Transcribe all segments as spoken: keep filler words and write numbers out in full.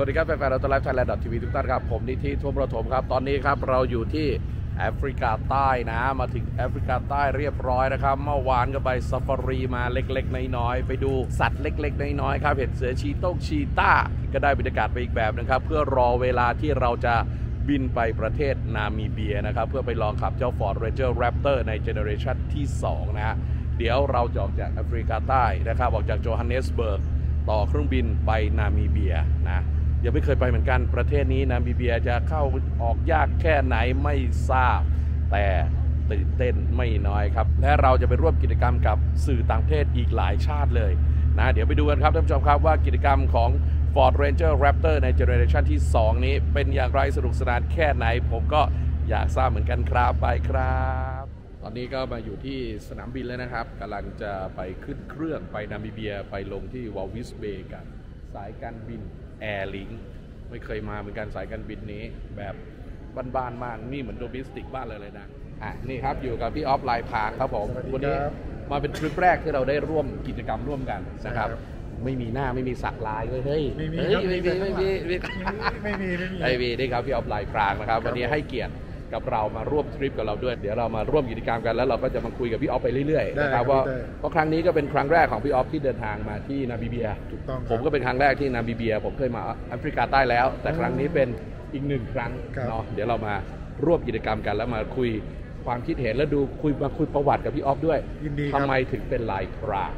วัสดีครับแฟนๆเราต้อนรับไทยแลนด์ ที วี ทุกท่านครับผมนิธิทุ่วมประถมครับตอนนี้ครับเราอยู่ที่แอฟริกาใต้นะมาถึงแอฟริกาใต้เรียบร้อยนะครับเมื่อวานก็ไปซาฟารีมาเล็กๆน้อยๆไปดูสัตว์เล็กๆน้อยๆครับเห็นเสือชีโต้ชีต้าก็ได้บรรยากาศไปอีกแบบนะครับเพื่อรอเวลาที่เราจะบินไปประเทศนามิเบียนะครับเพื่อไปลองขับเจ้า Ford Ranger Raptor ในเจเนอเรชันที่สองนะฮะเดี๋ยวเราจะออกจากแอฟริกาใต้นะครับออกจากโจฮันเนสเบิร์กต่อเครื่องบินไปนามิเบียนะยังไม่เคยไปเหมือนกันประเทศนี้นามิเบียจะเข้าออกยากแค่ไหนไม่ทราบแต่ตื่นเต้นไม่น้อยครับและเราจะไปร่วมกิจกรรมกับสื่อต่างประเทศอีกหลายชาติเลยนะเดี๋ยวไปดูกันครับท่านผู้ชมครับว่ากิจกรรมของ Ford Ranger Raptor ในเจเนอเรชันที่สองนี้เป็นอย่างไรสนุกสนานแค่ไหนผมก็อยากทราบเหมือนกันครับไปครับตอนนี้ก็มาอยู่ที่สนามบินแล้วนะครับกำลังจะไปขึ้นเครื่องไปนามิเบียไปลงที่วอลวิสเบย์กันสายการบินแอร์ลิงไม่เคยมาเหมือนกันสายการบินนี้แบบบ้านๆมากนี่เหมือนโดเมสติกบ้านเลยเลยนะอ่ะนี่ครับอยู่กับพี่ออฟไลน์พาครับผมวันนี้มาเป็นทริปแรกที่เราได้ร่วมกิจกรรมร่วมกันนะครับไม่มีหน้าไม่มีสักลายเลยเฮ้ยไม่มีไม่มีไม่มีไม่มีไม่มีไม่มีนี่ครับพี่ออฟไลน์พานะครับวันนี้ให้เกียรติกับเรามาร่วมทริปกับเราด้วยเดี๋ยวเรามาร่วมกิจกรรมกันแล้วเราก็จะมาคุยกับพี่ออฟไปเรื่อยๆนะครับว่าเพราะครั้งนี้ก็เป็นครั้งแรกของพี่ออฟที่เดินทางมาที่นามิเบียถูกต้องผมก็เป็นครั้งแรกที่นามิเบียผมเคยมาแอฟริกาใต้แล้วแต่ครั้งนี้เป็นอีกหนึ่งครั้งเนาะเดี๋ยวเรามาร่วมกิจกรรมกันแล้วมาคุยความคิดเห็นแล้วดูคุยมาคุยประวัติกับพี่ออฟด้วยทำไมถึงเป็นลายพราง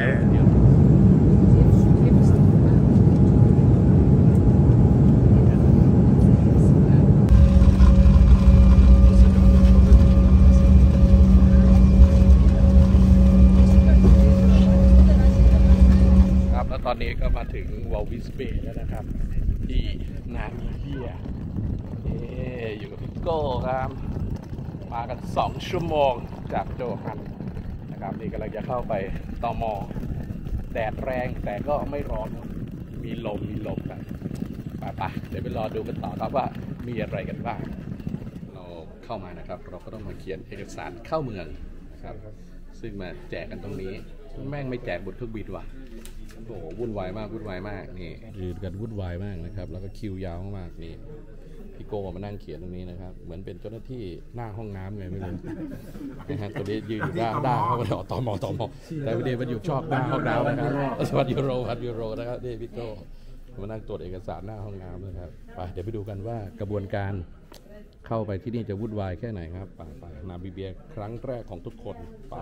ตอนนี้ก็มาถึงวอลวิสเบย์แล้วนะครับที่นามิเบียอยู่กับพี่โก้ครับมากันสองชั่วโมงจากโจฮันนะครับนี่กำลังจะเข้าไปตม.แดดแรงแต่ก็ไม่ร้อนมีลมมีลมกันไปไปเดี๋ยวไปรอดูกันต่อครับว่ามีอะไรกันบ้างเราเข้ามานะครับเราก็ต้องมาเขียนเอกสารเข้าเมืองครับซึ่งมาแจกกันตรงนี้แม่งไม่แจกบนเครื่องบินว่ะโอ้โหวุ่นวายมากวุ่นวายมากนี่ยืนกันวุ่นวายมากนะครับแล้วก็คิวยาวมากนี่พี่โกมานั่งเขียนตรงนี้นะครับเหมือนเป็นเจ้าหน้าที่หน้าห้องน้ำไงไม่รู้นะฮะตัวนี้ยืนอยู่ด้านด้านเขาก็ต่อต่อมอต่อมอแต่วันนี้มันอยู่ชอบหน้าห้องน้ำนะครับสวัสดียูโรสวัสดียูโรนะครับนี่พี่โกมานั่งตรวจเอกสารหน้าห้องน้ำนะครับไปเดี๋ยวไปดูกันว่ากระบวนการเข้าไปที่นี่จะวุ่นวายแค่ไหนครับไปไปนามิเบียครั้งแรกของทุกคนไป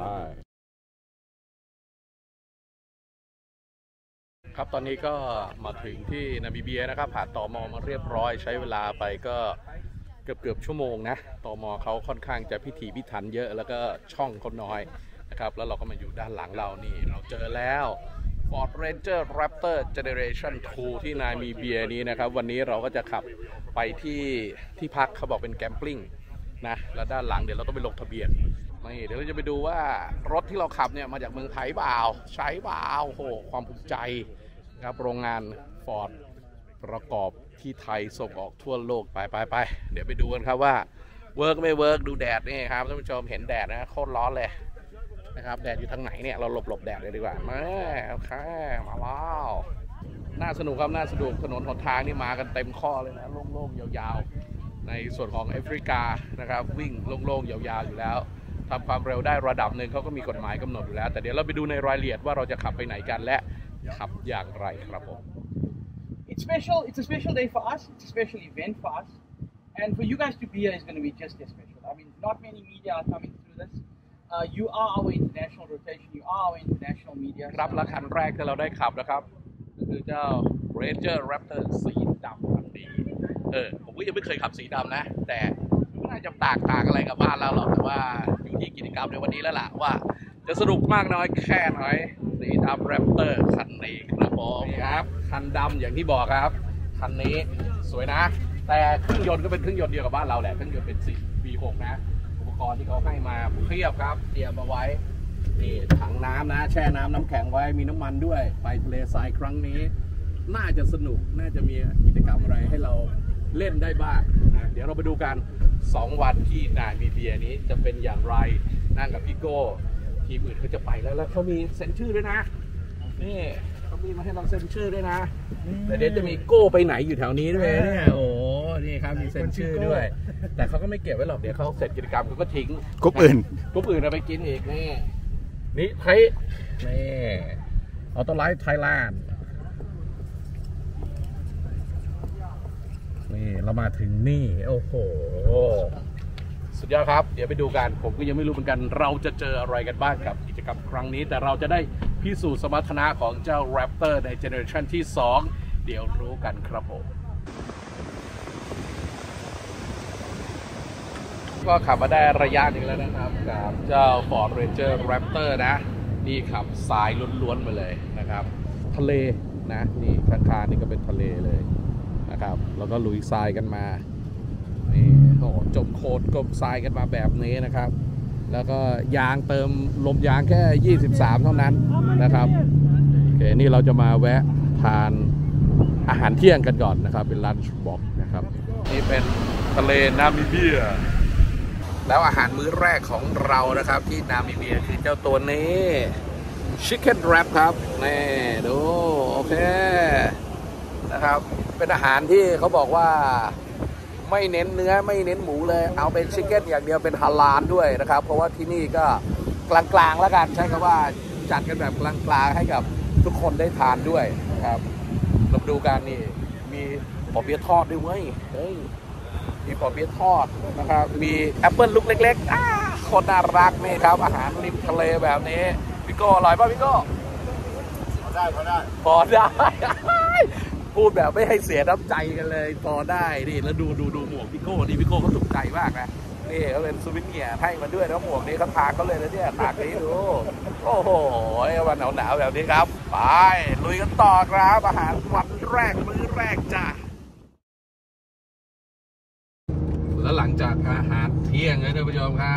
ครับตอนนี้ก็มาถึงที่นามิเบียนะครับผ่านตม.มาเรียบร้อยใช้เวลาไปก็เกือบเกือบชั่วโมงนะตม.เขาค่อนข้างจะพิถีพิถันเยอะแล้วก็ช่องคนน้อยนะครับแล้วเราก็มาอยู่ด้านหลังเรานี่เราเจอแล้ว Ford Ranger Raptor Generation ทูที่นามิเบียนี้นะครับวันนี้เราก็จะขับไปที่ที่พักเขาบอกเป็นแคมปิ้งนะแล้วด้านหลังเดี๋ยวเราต้องไปลงทะเบียนนี่เดี๋ยวเราจะไปดูว่ารถที่เราขับเนี่ยมาจากเมืองไทยเปล่าใช้เปล่าโอ้โหความภูมิใจครับโรงงาน Ford ประกอบที่ไทยส่งออกทั่วโลกไปไปไปเดี๋ยวไปดูกันครับว่าเวิร์กไม่เวิร์กดูแดดนี่ครับท่านผู้ชมเห็นแดดนะโคตรร้อนเลยนะครับแดดอยู่ทางไหนเนี่ยเราหลบหลบแดดเลยดีกว่ามาโอเคมาแล้วน่าสนุกครับน่าสนุกถนนหนทางนี่มากันเต็มข้อเลยนะโล่งๆยาวๆในส่วนของแอฟริกานะครับวิ่งโล่งๆยาวๆอยู่แล้วทำความเร็วได้ระดับหนึ่งเขาก็มีกฎหมายกำหนดอยู่แล้วแต่เดี๋ยวเราไปดูในรายละเอียดว่าเราจะขับไปไหนกันและขับอย่างไรครับผม It's special. It's a special day for us. It's a special event for us, and for you guys to be here is going to be just as special. I mean, not many media are coming through this. Uh, you are our international rotation. You are our international media. ครับและคันแรกที่เราได้ขับนะครับก็คือเจ้า Ranger Raptor สีดำคันนี้เออผมก็ยังไม่เคยขับสีดำนะแต่ไม่น่าจะต่างต่างอะไรกับบ้านเราหรอกแต่ว่าอยู่ที่กิจกรรมในวันนี้แล้วล่ะว่าจะสนุกมากน้อยแค่ไหนสีดำ Raptor คันนี้ครับผมครับคันดำอย่างที่บอกครับคันนี้สวยนะแต่เครื่องยนต์ก็เป็นเครื่องยนต์เดียวกับบ้านเราแหละเครื่องยนต์เป็น วี หก นะอุปกรณ์ที่เขาให้มาเพียบครับเตรียมมาไว้นี่ถังน้ำนะแช่น้ำน้ำแข็งไว้มีน้ำมันด้วยไปทะเลทรายครั้งนี้น่าจะสนุกน่าจะมีกิจกรรมอะไรให้เราเล่นได้บ้างนะเดี๋ยวเราไปดูกันสองวันที่นามิเบียนี้จะเป็นอย่างไรนั่งกับพี่โก้ทีมอื่นเขาจะไปแล้วแล้วเขามีเซ็นชื่อด้วยนะนี่เขานี่มาให้เราเซ็นชื่อด้วยนะแต่เดี๋ยวจะมีโก้ไปไหนอยู่แถวนี้ด้วยเนี่ยโอ้นี่ครับมีเซ็นชื่อด้วยแต่เขาก็ไม่เก็บไว้หรอกเดี๋ยวเขาเสร็จกิจกรรมเขาก็ทิ้งกลุ่มอื่นกลุ่มอื่นเอาไปกินอีกนี่นี่ไทยนี่ออโต้ไลฟ์ไทยแลนด์นี่เรามาถึงนี่โอ้โหสุดยอดครับเดี๋ยวไปดูกันผมก็ยังไม่รู้เหมือนกันเราจะเจออะไรกันบ้างกับกิจกรรมครั้งนี้แต่เราจะได้พิสูจน์สมรรถนะของเจ้า Raptor ในเจเนอเรชันที่สองเดี๋ยวรู้กันครับผมก็ขับมาได้ระยะหนึ่งแล้วนะครับกับเจ้า Ford Ranger Raptor นะนี่ขับทรายล้วนๆมาเลยนะครับทะเลนะนี่ข้างๆนี่ก็เป็นทะเลเลยนะครับแล้วก็ลุยทรายกันมานี่โอ้จมโคลนกลมทรายกันมาแบบนี้นะครับแล้วก็ยางเติมลมยางแค่ยี่สิบสามเท่านั้นนะครับโอเคนี่เราจะมาแวะทานอาหารเที่ยงกันก่อนนะครับเป็นลันช์บ็อกซ์นะครับนี่เป็นทะเลนามิเบียแล้วอาหารมื้อแรกของเรานะครับที่นามิเบียคือเจ้าตัวนี้ Chicken Wrap ครับนี่ดูโอเคนะครับเป็นอาหารที่เขาบอกว่าไม่เน้นเนื้อไม่เน้นหมูเลยเอาเป็นชิคเก้นอย่างเดียวเป็นฮาลาลด้วยนะครับเพราะว่าที่นี่ก็กลางๆแล้วกันใช้คำว่าจัดกันแบบกลางๆให้กับทุกคนได้ทานด้วยนะครับลองดูกันนี่มีปอเปี๊ยะทอดด้วยเว้ยเฮ้ยมีปอเปี๊ยะทอดนะครับมีแอปเปิ้ลลูกเล็กๆอ้าคนน่ารักนี่ครับอาหารริมทะเลแบบนี้พี่โก้อร่อยป่ะพี่โก้พอได้พอได้พอได้พูดแบบไม่ให้เสียน้ำใจกันเลยพอได้นี่แล้วดูดูดูหมวกพี่โก้นี่พี่โก้เขาถูกใจมากนะนี่เขาเป็นซูวิเนียร์ให้มาด้วยแล้วหมวกนี้เขาทาเขาเลยนะเนี่ยตากนี้ดูโอ้โหวันหนาวหนาวแบบนี้ครับไปลุยกันต่อครับอาหารวันแรกมื้อแรกจ้าแล้วหลังจากอาหารเที่ยงเลยท่านผู้ชมครับ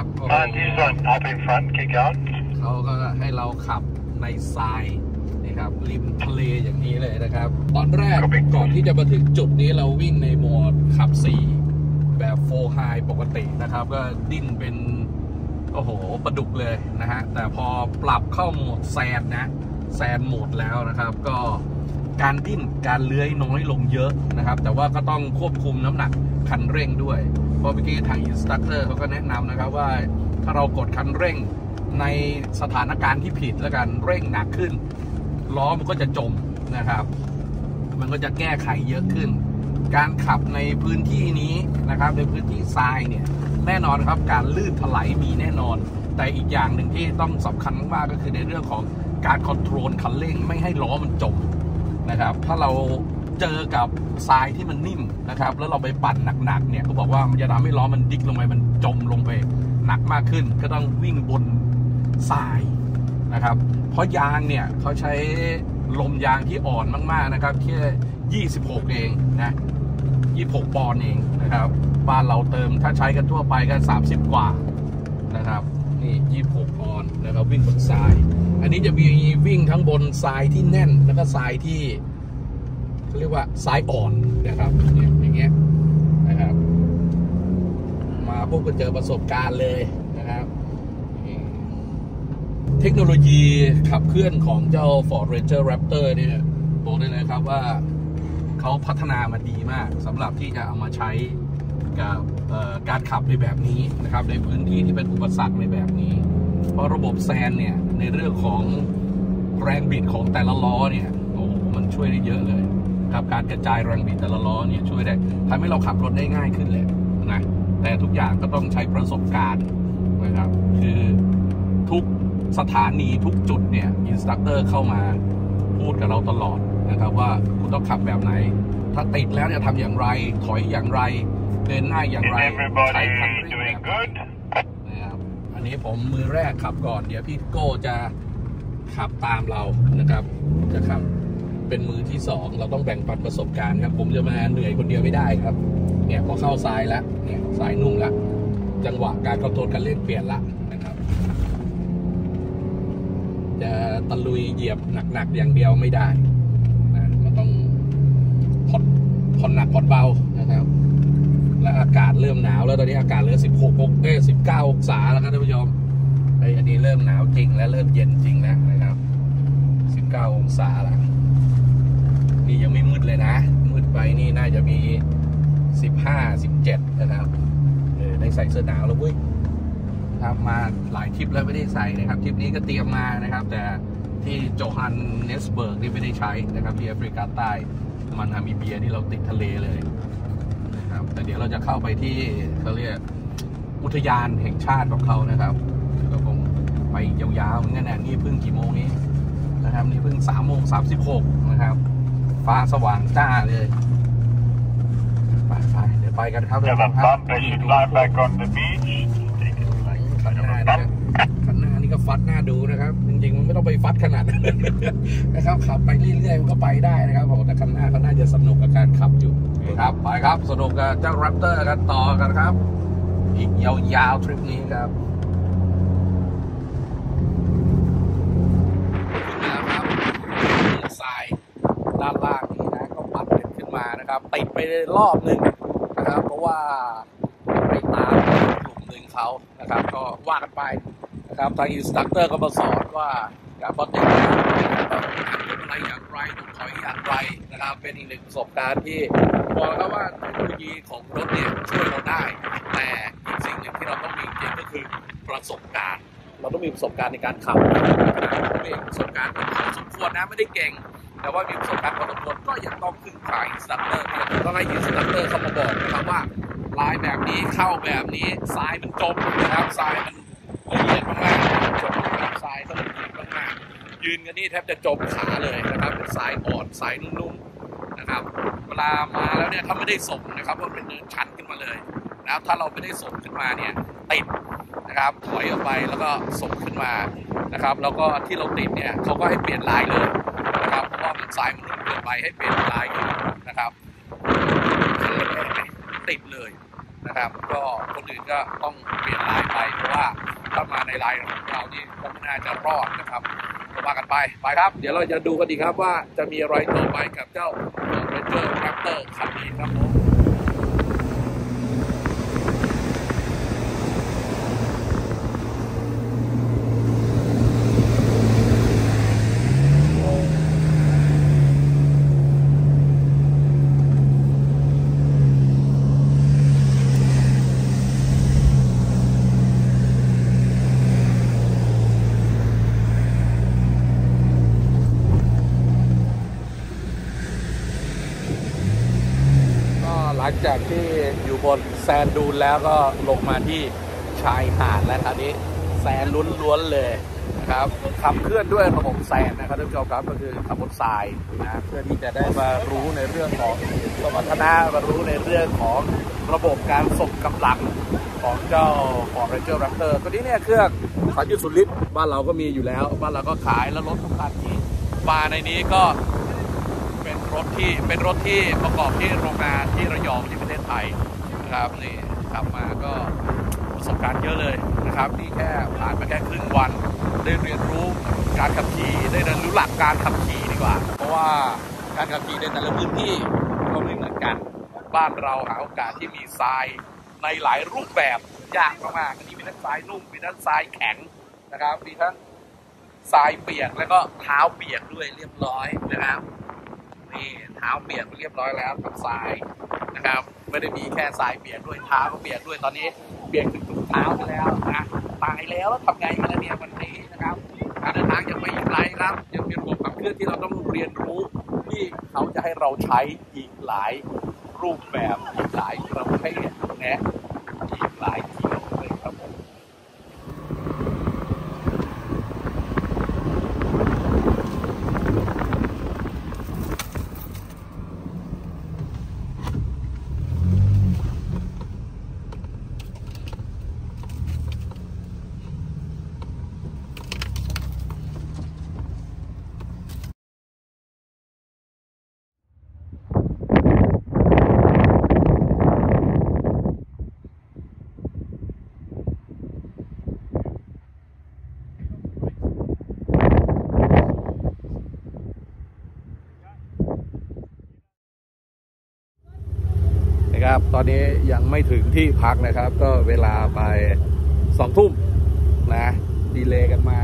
เขาก็ให้เราขับในทรายครับริมทะเลอย่างนี้เลยนะครับตอนแรกก่อนที่จะมาถึงจุดนี้เราวิ่งในโหมดขับสี่แบบโฟร์ไฮปกตินะครับก็ดิ้นเป็นโอ้โหประดุกเลยนะฮะแต่พอปรับเข้าโหมดแซนนะแซนโหมดแล้วนะครับก็การดิ้นการเลื้อยน้อยลงเยอะนะครับแต่ว่าก็ต้องควบคุมน้ำหนักคันเร่งด้วยเพราะเมื่อกี้ทางอินสตรัคเตอร์เขาก็แนะนำนะครับว่าถ้าเรากดคันเร่งในสถานการณ์ที่ผิดแล้วกันเร่งหนักขึ้นล้อมันก็จะจมนะครับมันก็จะแก้ไขเยอะขึ้นการขับในพื้นที่นี้นะครับในพื้นที่ทรายเนี่ยแน่นอนครับการลื่นถลายมีแน่นอนแต่อีกอย่างหนึ่งที่ต้องสำคัญมากก็คือในเรื่องของการคอนโทรลคันเร่งไม่ให้ล้อมันจมนะครับถ้าเราเจอกับทรายที่มันนิ่มนะครับแล้วเราไปปั่นหนักๆเนี่ยเขาบอกว่ามันจะทำให้ล้อมันดิกลงไปมันจมลงไปหนักมากขึ้นก็ต้องวิ่งบนทรายนะครับเพราะยางเนี่ยเขาใช้ลมยางที่อ่อนมากๆนะครับแค่ยี่สิบหกเองนะยี่สิบหกปอนด์เองนะครับบ้านเราเติมถ้าใช้กันทั่วไปก็สามสิบกว่านะครับนี่ยี่สิบหกปอนด์นะครับวิ่งบนทรายอันนี้จะมีวิ่งทั้งบนทรายที่แน่นแล้วก็ทรายที่เขาเรียกว่าทรายอ่อนนะครับเนี่ยอย่างเงี้ยนะครับมาพวกก็เจอประสบการณ์เลยนะครับเทคโนโลยีขับเคลื่อนของเจ้า Ford Ranger Raptor เนี่ยบอกได้เลยครับว่าเขาพัฒนามาดีมากสำหรับที่จะเอามาใช้กับการขับในแบบนี้นะครับในพื้นที่ที่เป็นอุปสรรคในแบบนี้เพราะระบบแซนเนี่ยในเรื่องของแรงบิดของแต่ละล้อเนี่ยโอ้โหมันช่วยได้เยอะเลยครับการกระจายแรงบิดแต่ละล้อเนี่ยช่วยได้ทำให้เราขับรถได้ง่ายขึ้นเลยนะแต่ทุกอย่างก็ต้องใช้ประสบการณ์นะครับคือทุกสถานีทุกจุดเนี่ยอินสตรัคเตอร์เข้ามาพูดกับเราตลอดนะครับว่าคุณต้องขับแบบไหนถ้าติดแล้วจะทำอย่างไรถอยอย่างไรเดินหน้าอย่างไรใช้คันเร่งแบบนะครับอันนี้ผมมือแรกขับก่อนเดี๋ยวพี่โก้จะขับตามเรานะครับจะขับเป็นมือที่สองเราต้องแบ่งปันประสบการณ์ครับผมจะมาเหนื่อยคนเดียวไม่ได้ครับเนี่ยพอเข้าซ้ายแล้วเนี่ยซ้ายนุ่มแล้วจังหวะการคอนโทรลการเล่นเปลี่ยนละนะครับจะตะลุยเหยียบหนักๆอย่างเดียวไม่ได้นะมันต้องผ่อนผ่อนหนักผ่อนเบานะครับและอากาศเริ่มหนาวแล้วตอนนี้อากาศเหลือสิบหกองศาสิบเก้าองศาแล้วครับท่านผู้ชมไอ้อันนี้เริ่มหนาวจริงและเริ่มเย็นจริงแล้วนะครับสิบเก้าองศาละนี่ยังไม่มืดเลยนะมืดไปนี่น่าจะมีสิบห้า สิบเจ็ดนะครับเออได้ใส่เสื้อหนาวแล้วเว้ยครับมาหลายทริปแล้วไม่ได้ใส่นะครับทริปนี้ก็เตรียมมานะครับแต่ที่โจฮันเนสเบิร์กนี่ไม่ได้ใช้นะครับที่แอฟริกาใต้มันนามิเบียนี่เราติดทะเลเลยนะครับแต่เดี๋ยวเราจะเข้าไปที่เขาเรียกอุทยานแห่งชาติของเขานะครับก็คงไปยาวๆเหมือนกันนะนี่เพิ่งกี่โมงนี้นะครับนี่เพิ่งสามโมงสามสิบหกนะครับฟ้าสว่างจ้าเลยไปไปเดี๋ยวไปกันครับ Yeah, the bump as you lie back on the beach. Take it like ขันหน้านี่ขันหน้านี่ก็ฟัดหน้าดูนะครับจริงๆมันไม่ต้องไปฟัดขนาดนั้นนะครับขับไปเรื่อยๆมันก็ไปได้นะครับผมแต่ขันหน้าเขาน่าจะสนุกกับการขับอยู่ครับไปครับสนุกกับเจ้าแรปเตอร์กันต่อกันครับอีกยาวๆทริปนี้ครับขึ้นมาครับทรายด้านล่างนี้นะก็ปัดเป็นขึ้นมานะครับติดไปรอบหนึ่งนะครับเพราะว่าไปตามกลุ่มหนึ่งเขานะครับก็ว่ากันไปนะครับทางอินสตรัคเตอร์ก็มาสอนว่าการปฏิบัติต้องอะไรอย่างไรต้องถอยอย่างไรนะครับเป็นอีกหนึ่งประสบการณ์ที่บอกแล้วว่าเทคโนโลยีของรถเนี่ยช่วยเราได้แต่อีกสิ่งหนึ่งที่เราต้องมีจริงก็คือประสบการณ์เราต้องมีประสบการณ์ในการขับต้องมีประสบการณ์พอสมควรนะไม่ได้เก่งแต่ว่ามีประสบการณ์พอสมควรก็ยังต้องขึ้นถ่ายอินสตรัคเตอร์ต้องให้อินสตรัคเตอร์เขามาบอกนะครับว่าลายแบบนี้เข้าแบบนี้ทรายมันจมนะครับทรายมันละเอียดมากๆจมนะครับทรายก็ละเอียดมากๆยืนกันนี่แทบจะจมขาเลยนะครับเป็นทรายอ่อนทรายนุ่มๆนะครับเวลามาแล้วเนี่ยถ้าไม่ได้ส่งนะครับมันเป็นเนินชันขึ้นมาเลยนะครับถ้าเราไม่ได้ส่งขึ้นมาเนี่ยติดนะครับถอยออกไปแล้วก็ส่งขึ้นมานะครับแล้วก็ที่เราติดเนี่ยเขาก็ให้เปลี่ยนลายเลยนะครับเพราะว่ามันทรายมันนุ่มเกินไปให้เปลี่ยนลายนะครับติดเลยนะครับก็คนอื่นก็ต้องเปลี่ยนลายไปเพราะว่าถ้ามาในลายของเรานี่ก็ไม่น่าจะรอดนะครับก็ว่ากันไปไปครับเดี๋ยวเราจะดูกันดีครับว่าจะมีอะไรต่อไปกับเจ้า Ranger Raptor คันนี้ครับผมหลังจากที่อยู่บนแซนดูนแล้วก็ลงมาที่ชายหาดแล้วคราวนี้แซนล้วนๆเลยนะครับขับเคลื่อนด้วยระบบแซนนะครับท่านผู้ชมครับก็คือขับบนทรายนะเพื่อที่จะได้มารู้ในเรื่องของสมรรถนะมารู้ในเรื่องของระบบการส่งกำลังของเจ้าของ Ranger Raptor ตัวนี้เนี่ยเครื่อง สามจุดศูนย์ ลิตรบ้านเราก็มีอยู่แล้วบ้านเราก็ขายแล้วรถทุกคันที่มาในนี้ก็เป็นรถที่เป็นรถที่ประกอบที่โรงงานที่ระยองที่ประเทศไทยนะครับนี่ขับมาก็ประสบการณ์เยอะเลยนะครับนี่แค่ผ่านมาแค่ครึ่งวันได้เรียนรู้การขับขี่ได้เรียนรู้หลักการขับขี่ดีกว่าเพราะว่าการขับขี่ในแต่ละพื้นที่ก็ไม่เหมือนกันบ้านเราหาโอกาสที่มีทรายในหลายรูปแบบยากมากๆอันนี้มีทั้งทรายนุ่มมีทั้งทรายแข็งนะครับมีทั้งทรายเปียกแล้วก็เท้าเปียกด้วยเรียบร้อยนะครับนี่เท้าเปียกเรียบร้อยแล้วกับทรายนะครับไม่ได้มีแค่ทรายเปียกด้วยเท้าก็เปียกด้วยตอนนี้เปียกถึงถุงเท้าไปแล้วนะตายแล้วแล้วทำไงกันแล้วเนี่ยวันนี้นะครับการเดินทางยังไม่ไกลครับยังมีระบบขับเคลื่อนที่เราต้องเรียนรู้ที่เขาจะให้เราใช้อีกหลายรูปแบบอีกหลายประเภทนะอีกหลายกิโลเลยครับผมครับตอนนี้ยังไม่ถึงที่พักนะครับก็เวลาไปสองทุ่มนะดีเลย์กันมามี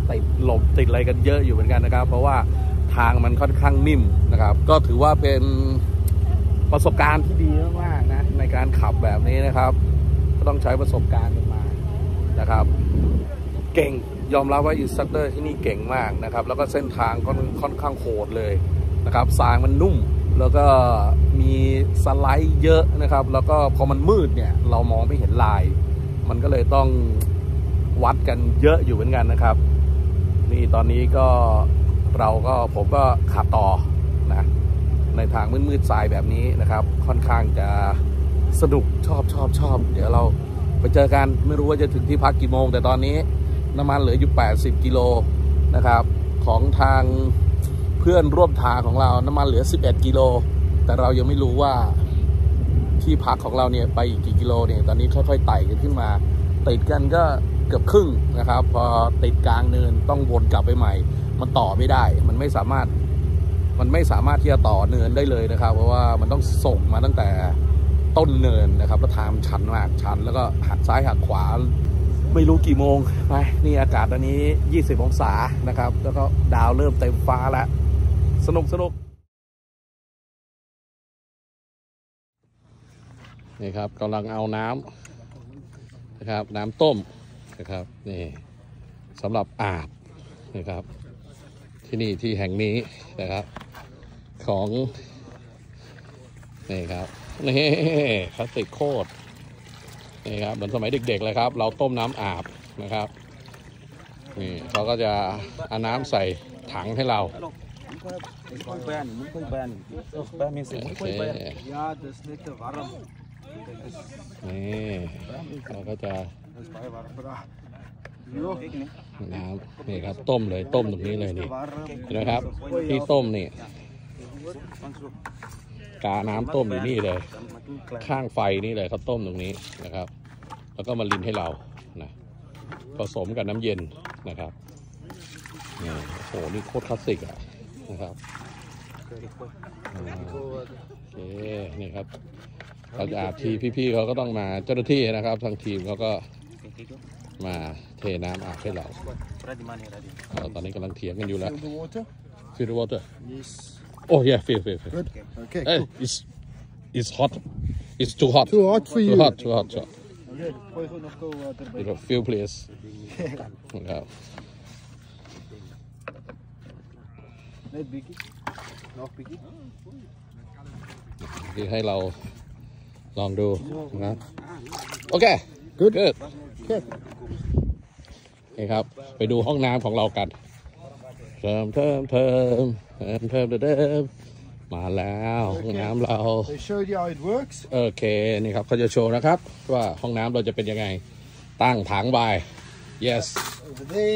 ติดหลบติดอะไรกันเยอะอยู่เหมือนกันนะครับเพราะว่าทางมันค่อนข้างนิ่มนะครับก็ถือว่าเป็นประสบการณ์ที่ดีมากๆนะในการขับแบบนี้นะครับก็ต้องใช้ประสบการณ์กันมานะครับเก่งยอมรับว่าอินสตรัคเตอร์ที่นี่เก่งมากนะครับแล้วก็เส้นทางก็ค่อนข้างโหดเลยนะครับทรายมันนุ่มแล้วก็มีสไลด์เยอะนะครับแล้วก็พอมันมืดเนี่ยเรามองไม่เห็นลายมันก็เลยต้องวัดกันเยอะอยู่เหมือนกันนะครับนี่ตอนนี้ก็เราก็ผมก็ขับต่อนะในทางมืดๆทรายแบบนี้นะครับค่อนข้างจะสนุกชอบชอบชอบเดี๋ยวเราไปเจอกันไม่รู้ว่าจะถึงที่พักกี่โมงแต่ตอนนี้น้ำมันเหลืออยู่แปดสิบกิโลนะครับของทางเพื่อนร่วมทางของเราน้ำมันเหลือสิบเอ็ดกิโลแต่เรายังไม่รู้ว่าที่พักของเราเนี่ยไปอีกกี่กิโลเนี่ยตอนนี้ค่อยๆไต่กันขึ้นมาติดกันก็เกือบครึ่งนะครับพอติดกลางเนินต้องวนกลับไปใหม่มันต่อไม่ได้มันไม่สามารถมันไม่สามารถที่จะต่อเนินได้เลยนะครับเพราะว่ามันต้องส่งมาตั้งแต่ต้นเนินนะครับแล้วทางชันมากชันแล้วก็หักซ้ายหักขวาไม่รู้กี่โมงไปนี่อากาศตอนนี้ยี่สิบองศานะครับแล้วก็ดาวเริ่มเต็มฟ้าแล้วสนุกสนุกนี่ครับกำลังเอาน้ำนะครับน้ำต้มนะครับนี่สำหรับอาบนะครับที่นี่ที่แห่งนี้นะครับของนี่ครับนี่คลาสสิกโคตรนี่ครับเหมือนสมัยเด็กๆเลยครับเราต้มน้ำอาบนะครับนี่เขาก็จะเอาน้ำใส่ถังให้เรานี่เราก็จะน้ำนี่ครับต้มเลยต้มตรงนี้เลยนี่นะครับที่ต้มนี่กาน้ำต้มอยู่นี่เลยข้างไฟนี่เลยเขาต้มตรงนี้นะครับแล้วก็มาลินให้เรานะผสมกับน้ำเย็นนะครับนี่โอ้โหนี่โคตรคลาสสิกอ่ะนะครับโอเคนี่ครับเราจะอาบทีพี่ๆเขาก็ต้องมาเจ้าหน้าที่นะครับทางทีมเขาก็มาเทน้ำอาบให้เราตอนนี้กำลังเถียงกันอยู่แล้ว Fill the water Oh yeah fill fill fill Good. Okay. Hey, Cool. it's it's hot it's too hot Too hot for too you. hot too hot too hot Okay. Gooi gewoon nog koud water bij. You fill please ครับ Net bikkie. Nog bikkie. ที่ให้เราลองดูนะโอเค good good Okay. นี่ครับไปดูห้องน้ำของเรากันเติมเติมเติมเติมเติมเติมมาแล้วห้องน้ำเรา They showed you how it works. โอเคนี่ครับเขาจะโชว์นะครับว่าห้องน้ำเราจะเป็นยังไงตั้งถังไป yes Over there.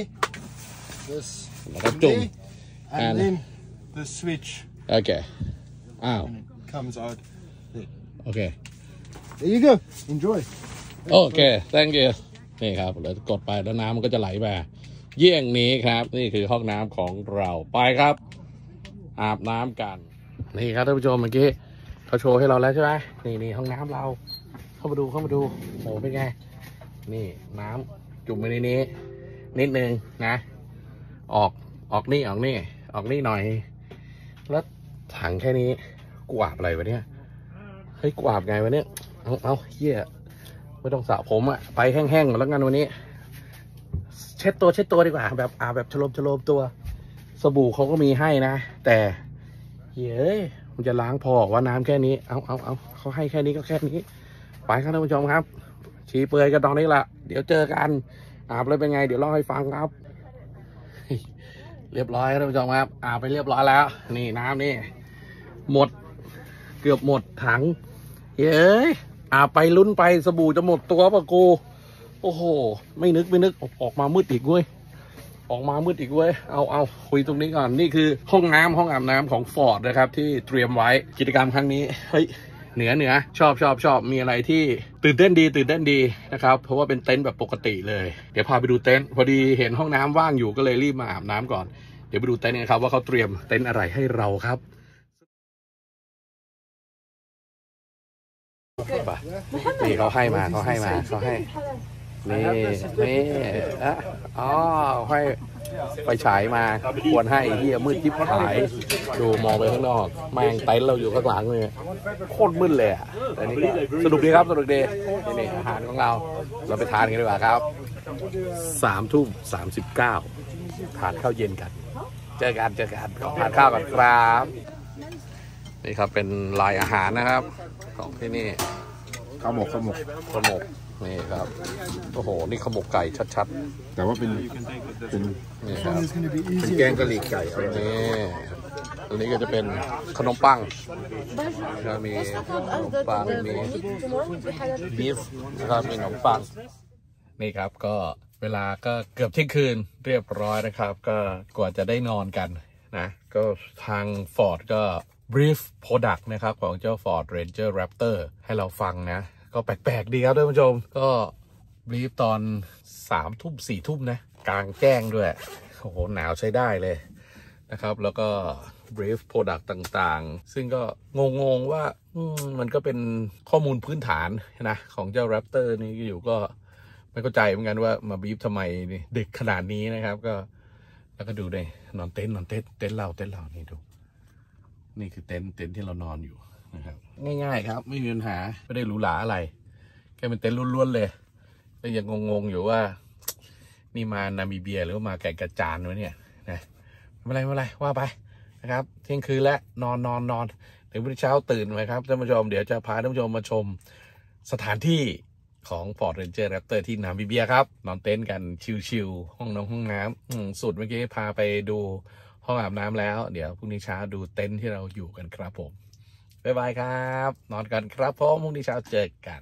This. แล้วก็จุ่ม And, And- then the switch โอเคอ้าว comes out. โอเค There you go. Enjoy. โอเค thank you นี่ครับเรากดไปแล้วน้ำมันก็จะไหลไปเยี่ยงนี้ครับนี่คือห้องน้ำของเราไปครับอาบน้ำกันนี่ครับท่านผู้ชมเมื่อกี้เขาโชว์ให้เราแล้วใช่ไหมนี่นี่ห้องน้ำเราเข้ามาดูเข้ามาดูโอ้เป็นไงนี่น้ำจุ่มไปในนี้นิดนึงนะออกออกนี่ออกนี่ออกนี่หน่อยแล้วถังแค่นี้กวาดอะไรวะเนี่ยเฮ้ยกวาดไงวะเนี่ยเอาเอาเหี้ยไม่ต้องสระผมอะไปแห้งๆแล้วกันวันนี้เช็ดตัวเช็ดตัวดีกว่าแบบอาแบบชโลมชโลมตัวสบู่เขาก็มีให้นะแต่เฮ้ยมันจะล้างพอว่าน้ำแค่นี้เอาเอาเอาเขาให้แค่นี้ก็แค่นี้ไปครับท่านผู้ชมครับชี้เปลือยกันตอนนี้ละเดี๋ยวเจอกันอาบแล้วเป็นไงเดี๋ยวเล่าให้ฟังครับเรียบร้อยครับท่านผู้ชมครับอาบไปเรียบร้อยแล้วนี่น้ำนี่หมดเกือบหมดถังเฮ้ยอาบไปลุ้นไปสบู่จะหมดตัวป่ะกูโอ้โหไม่นึกไม่นึกออกมามืดอีกเว้ยออกมามืดอีกเว้ยเอาเอาคุยตรงนี้ก่อนนี่คือห้องน้ำห้องอาบน้ำของฟอร์ดนะครับที่เตรียมไว้กิจกรรมครั้งนี้เฮ้ยเหนือเหนือชอบชอบชอบมีอะไรที่ตื่นเต้นดีตื่นเต้นดีนะครับเพราะว่าเป็นเต็นท์แบบปกติเลยเดี๋ยวพาไปดูเต็นท์พอดีเห็นห้องน้ำว่างอยู่ก็เลยรีบมาอาบน้ำก่อนเดี๋ยวไปดูเต็นท์กันครับว่าเขาเตรียมเต็นท์อะไรให้เราครับนี่เขาให้มาเขาให้มาเขาให้นี่นี่อ่ะอ๋อให้ไปฉายมาควรให้เฮียมืดทิพหายดูมองไปข้างนอกแม่งเต็นท์เราอยู่ข้างหลังเลยโคตรมืดเลยอ่ะแต่นี่สนุกดีครับสนุกดีนี่นี่อาหารของเราเราไปทานกันดีกว่าครับสามทุ่มสามสิบเก้าทานข้าวเย็นกันเจอกันเจอกันขอทานข้าวก่อนครับนี่ครับเป็นลายอาหารนะครับของที่นี่ข้าวหมกข้าวหมกข้าวหมกนี่ครับโอ้โหนี่ข้าวหมกไก่ชัดแต่ว่าเป็นเป็นๆนี่ครับเป็นแกงกะหรี่ไก่เอานี่ตัวนี้ก็จะเป็นขนมปังก็มีขนมปังมีบีฟนะครับมีขนมปังนี่ครับก็เวลาก็เกือบเที่ยงคืนเรียบร้อยนะครับ ก็กว่าจะได้นอนกันนะก็ทาง Ford ก็ brief product นะครับของเจ้า Ford Ranger Raptor ให้เราฟังนะก็แปลกๆดีครับท่านผู้ชมก็บรีฟตอนสามทุ่มสี่ทุ่มนะกลางแจ้งด้วยโอ้โหหนาวใช้ได้เลยนะครับแล้วก็บรีฟโปรดักต์ต่างๆซึ่งก็งงๆว่ามันก็เป็นข้อมูลพื้นฐานนะของเจ้า Raptor นี่อยู่ก็ไม่เข้าใจเหมือนกันว่ามาบรีฟทำไมเด็กขนาดนี้นะครับก็แล้วก็ดูเลยนอนเต็นท์นอนเต็นท์เต็นท์เราเต็นท์เรานี่ดูนี่คือเต็นท์เต็นท์ที่เรานอนอยู่นะครับง่ายๆครับไม่มีปัญหาไม่ได้หรูหราอะไรแค่เป็นเต็นท์ล้วนๆเลยก็ยังงงๆอยู่ว่านี่มานามิเบียหรือว่ามาแก่งกระจานวะเนี่ยนะไม่เป็นไรไม่เป็นไรว่าไปนะครับเที่ยงคืนแล้วนอนนอนนอนเดี๋ยวพรุ่งนี้เช้าตื่นไปครับท่านผู้ชมเดี๋ยวจะพาท่านผู้ชมมาชมสถานที่ของ Ford Ranger Raptor ที่นามิเบียครับนอนเต็นท์กันชิลๆห้องน้ำห้องน้ำสุดเมื่อกี้พาไปดูห้องอาบน้ำแล้วเดี๋ยวพรุ่งนี้เช้าดูเต็นท์ที่เราอยู่กันครับผมบ๊ายบายครับนอนกันครับผมพรุ่งนี้เช้าเจอกัน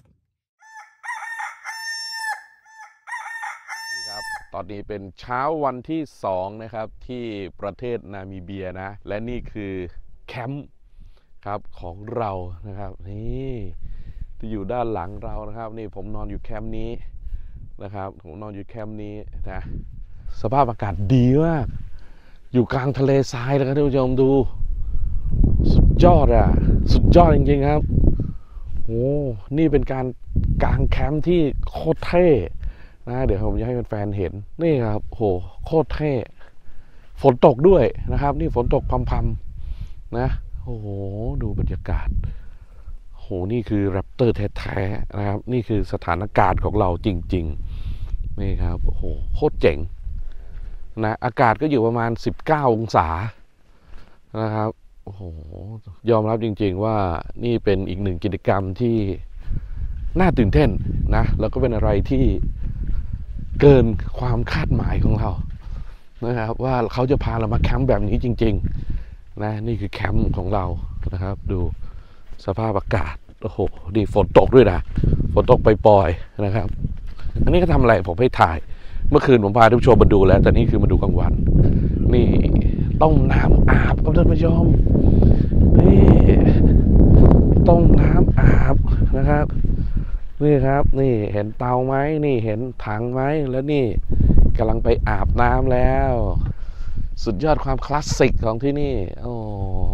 ครับตอนนี้เป็นเช้าวันที่สองนะครับที่ประเทศนามิเบียนะและนี่คือแคมป์ครับของเรานะครับนี่ที่อยู่ด้านหลังเรานะครับนี่ผมนอนอยู่แคมป์นี้นะครับผมนอนอยู่แคมป์นี้นะสภาพอากาศดีมากอยู่กลางทะเลทรายเลยครับท่านผู้ชมดูสุดยอดอ่ะสุดยอดจริงๆครับโอ้นี่เป็นการกางแคมป์ที่โคตรเท่นะเดี๋ยวผมจะให้แฟนๆเห็นนี่ครับโหโคตรเท่ฝนตกด้วยนะครับนี่ฝนตกพรำๆนะโอ้โหดูบรรยากาศโหนี่คือแรปเตอร์แท้ๆนะครับนี่คือสถานการณ์ของเราจริงๆนี่ครับโอ้โหโคตรเจ๋งนะอากาศก็อยู่ประมาณสิบเก้าองศานะครับโอ้โหยอมรับจริงๆว่านี่เป็นอีกหนึ่งกิจกรรมที่น่าตื่นเต้นนะแล้วก็เป็นอะไรที่เกินความคาดหมายของเรานะครับว่าเขาจะพาเรามาแคมป์แบบนี้จริงๆนะนี่คือแคมป์ของเรานะครับดูสภาพอากาศโอ้โหดีฝนตกด้วยนะฝนตกไปปล่อยๆนะครับอันนี้ก็ทำอะไรผมให้ถ่ายเมื่อคืนผมพาท่านผู้ชมมาดูแล้วแต่นี่คือมาดูกลางวันนี่ต้มน้ำอาบครับท่านผู้ชมนี่ต้มน้ำอาบนะครับนี่ครับนี่เห็นเตาไหมนี่เห็นถังไหมแล้วนี่กำลังไปอาบน้ำแล้วสุดยอดความคลาสสิกของที่นี่โอ้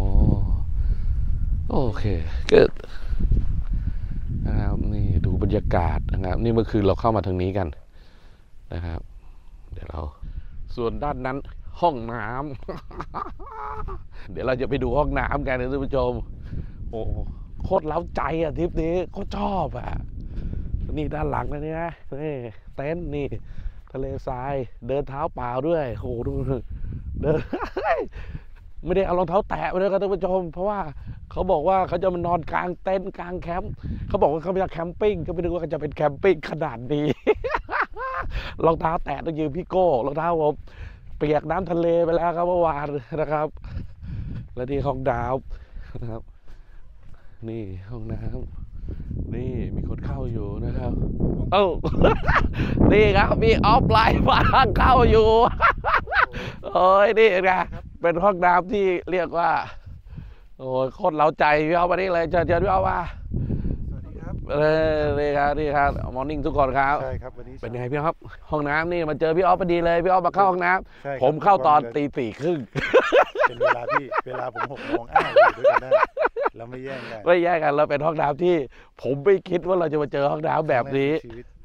โอเคเกิดนะครับนี่ดูบรรยากาศนะครับนี่เมื่อคืนเราเข้ามาทางนี้กันนะครับเดี๋ยวเราส่วนด้านนั้นห้องน้ำ เดี๋ยวเราจะไปดูห้องน้ำกันนะท่านผู้ชมโอ้โคตรเล้าใจอ่ะทริปนี้โคตรชอบอ่ะนี่ด้านหลังนะเนี่ยนี่เต็นท์นี่ทะเลทรายเดินเท้าเปล่าด้วยโหดูเดิน ไม่ได้เอารองเท้าแตะไปเลยครับท่านผู้ชมเพราะว่าเขาบอกว่าเขาจะมานอนกลางเต็นท์กลางแคมป์เขาบอกว่าเขาจะแคมปิ้งก็ไม่รู้ว่าจะเป็นแคมปิ้งขนาดนี้ รองเท้าแตะต้องยืมพี่โก้รองเท้าผมเปียกน้ำทะเลไปแล้วครับเมื่อวานนะครับและนี่ห้องน้ำนะครับนี่ห้องน้ำนี่มีคนเข้าอยู่นะครับเอ้า นี่ครับมีออฟไลน์มาเข้าอยู่ โอ้ยนี่นะเป็นห้องน้ำที่เรียกว่าโอ้ยโคตรเล้าใจพี่เอามานี่เลยเชิญเชิญพี่เอามาสวัสดีครับเออนี่ครับนี่ครับมอร์นิ่งทุกคนครับใช่ครับวันนี้เป็นไงพี่ครับห้องน้ำนี่มาเจอพี่ออฟพอดีเลยพี่ออฟมาเข้าห้องน้ำผมเข้าตอนตีสี่ครึ่งเป็นเวลาพี่เวลาผมหกโมงอ้าวอยู่ด้วยกันได้เราไม่แย่งกันไม่แย่งกันเราเป็นห้องน้ำที่ผมไม่คิดว่าเราจะมาเจอห้องน้ำแบบนี้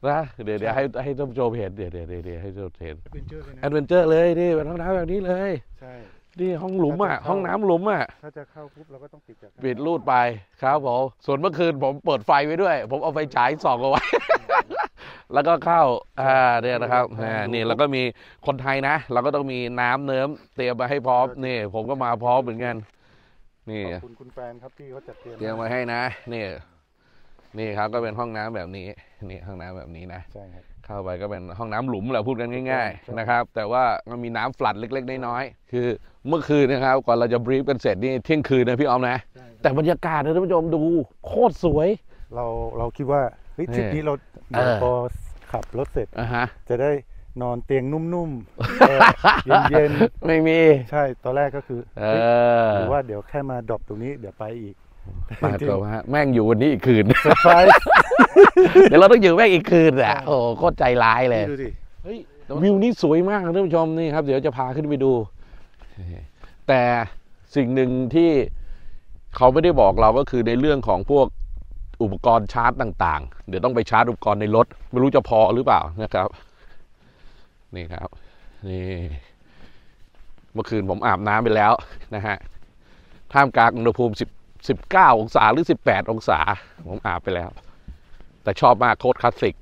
นะเดี๋ยวเดี๋ยวให้ให้ท่านผู้ชมเห็นเดี๋ยวเดี๋ยวเดี๋ยวให้ท่านผู้ชมเห็นแอดเวนเจอร์เลยนะแอดเวนเจอร์เลยนี่เป็นห้องน้ำแบบนี้เลยใช่นี่ห้องหลุมอ่ะห้องน้ำหลุมอ่ะถ้าจะเข้าปุ๊บเราก็ต้องปิดจากปิดรูดไปครับผมส่วนเมื่อคืนผมเปิดไฟไว้ด้วยผมเอาไฟฉายส่องเอาไว้ แล้วก็เข้าอ่าเนี่ยนะครับนี่แล้วก็มีคนไทยนะเราก็ต้องมีน้ำเนิ้มเตรียมมาให้พร้อมนี่ผมก็มาพร้อมเหมือนกันนี่ขอบคุณคุณแฟนครับที่เขาจัดเตรียมเตรียมไว้ให้นะนี่นี่ครับก็เป็นห้องน้ำแบบนี้นี่ห้องน้ำแบบนี้นะใช่ครับเข้าไปก็เป็นห้องน้ำหลุมแหละพูดกันง่ายๆนะครับแต่ว่ามันมีน้ำฟลัดเล็กๆน้อยๆคือเมื่อคืนนะครับก่อนเราจะบรีฟกันเสร็จนี่เที่ยงคืนนะพี่ออมนะแต่บรรยากาศนะท่านผู้ชมดูโคตรสวยเราเราคิดว่าเฮ้ยทริปนี้เราพอขับรถเสร็จจะได้นอนเตียงนุ่มๆเย็นๆไม่มีใช่ตอนแรกก็คือหรือว่าเดี๋ยวแค่มาดรอปตรงนี้เดี๋ยวไปอีกปากก็ว่าแม่งอยู่วันนี้อีกคืนเดี๋ยวเราต้องอยู่แม่งอีกคืนอ่ะโอ้โคตรใจร้ายเลยเฮ้ยวิวนี้สวยมากท่านผู้ชมนี่ครับเดี๋ยวจะพาขึ้นไปดูแต่สิ่งหนึ่งที่เขาไม่ได้บอกเราก็คือในเรื่องของพวกอุปกรณ์ชาร์จต่างๆเดี๋ยวต้องไปชาร์จอุปกรณ์ในรถไม่รู้จะพอหรือเปล่านะครับนี่ครับนี่เมื่อคืนผมอาบน้ำไปแล้วนะฮะท่ามกลางอุณหภูมิสิบ สิบเก้าองศาหรือสิบแปดองศาผมอาบไปแล้วแต่ชอบมากโคตรคลาสสิก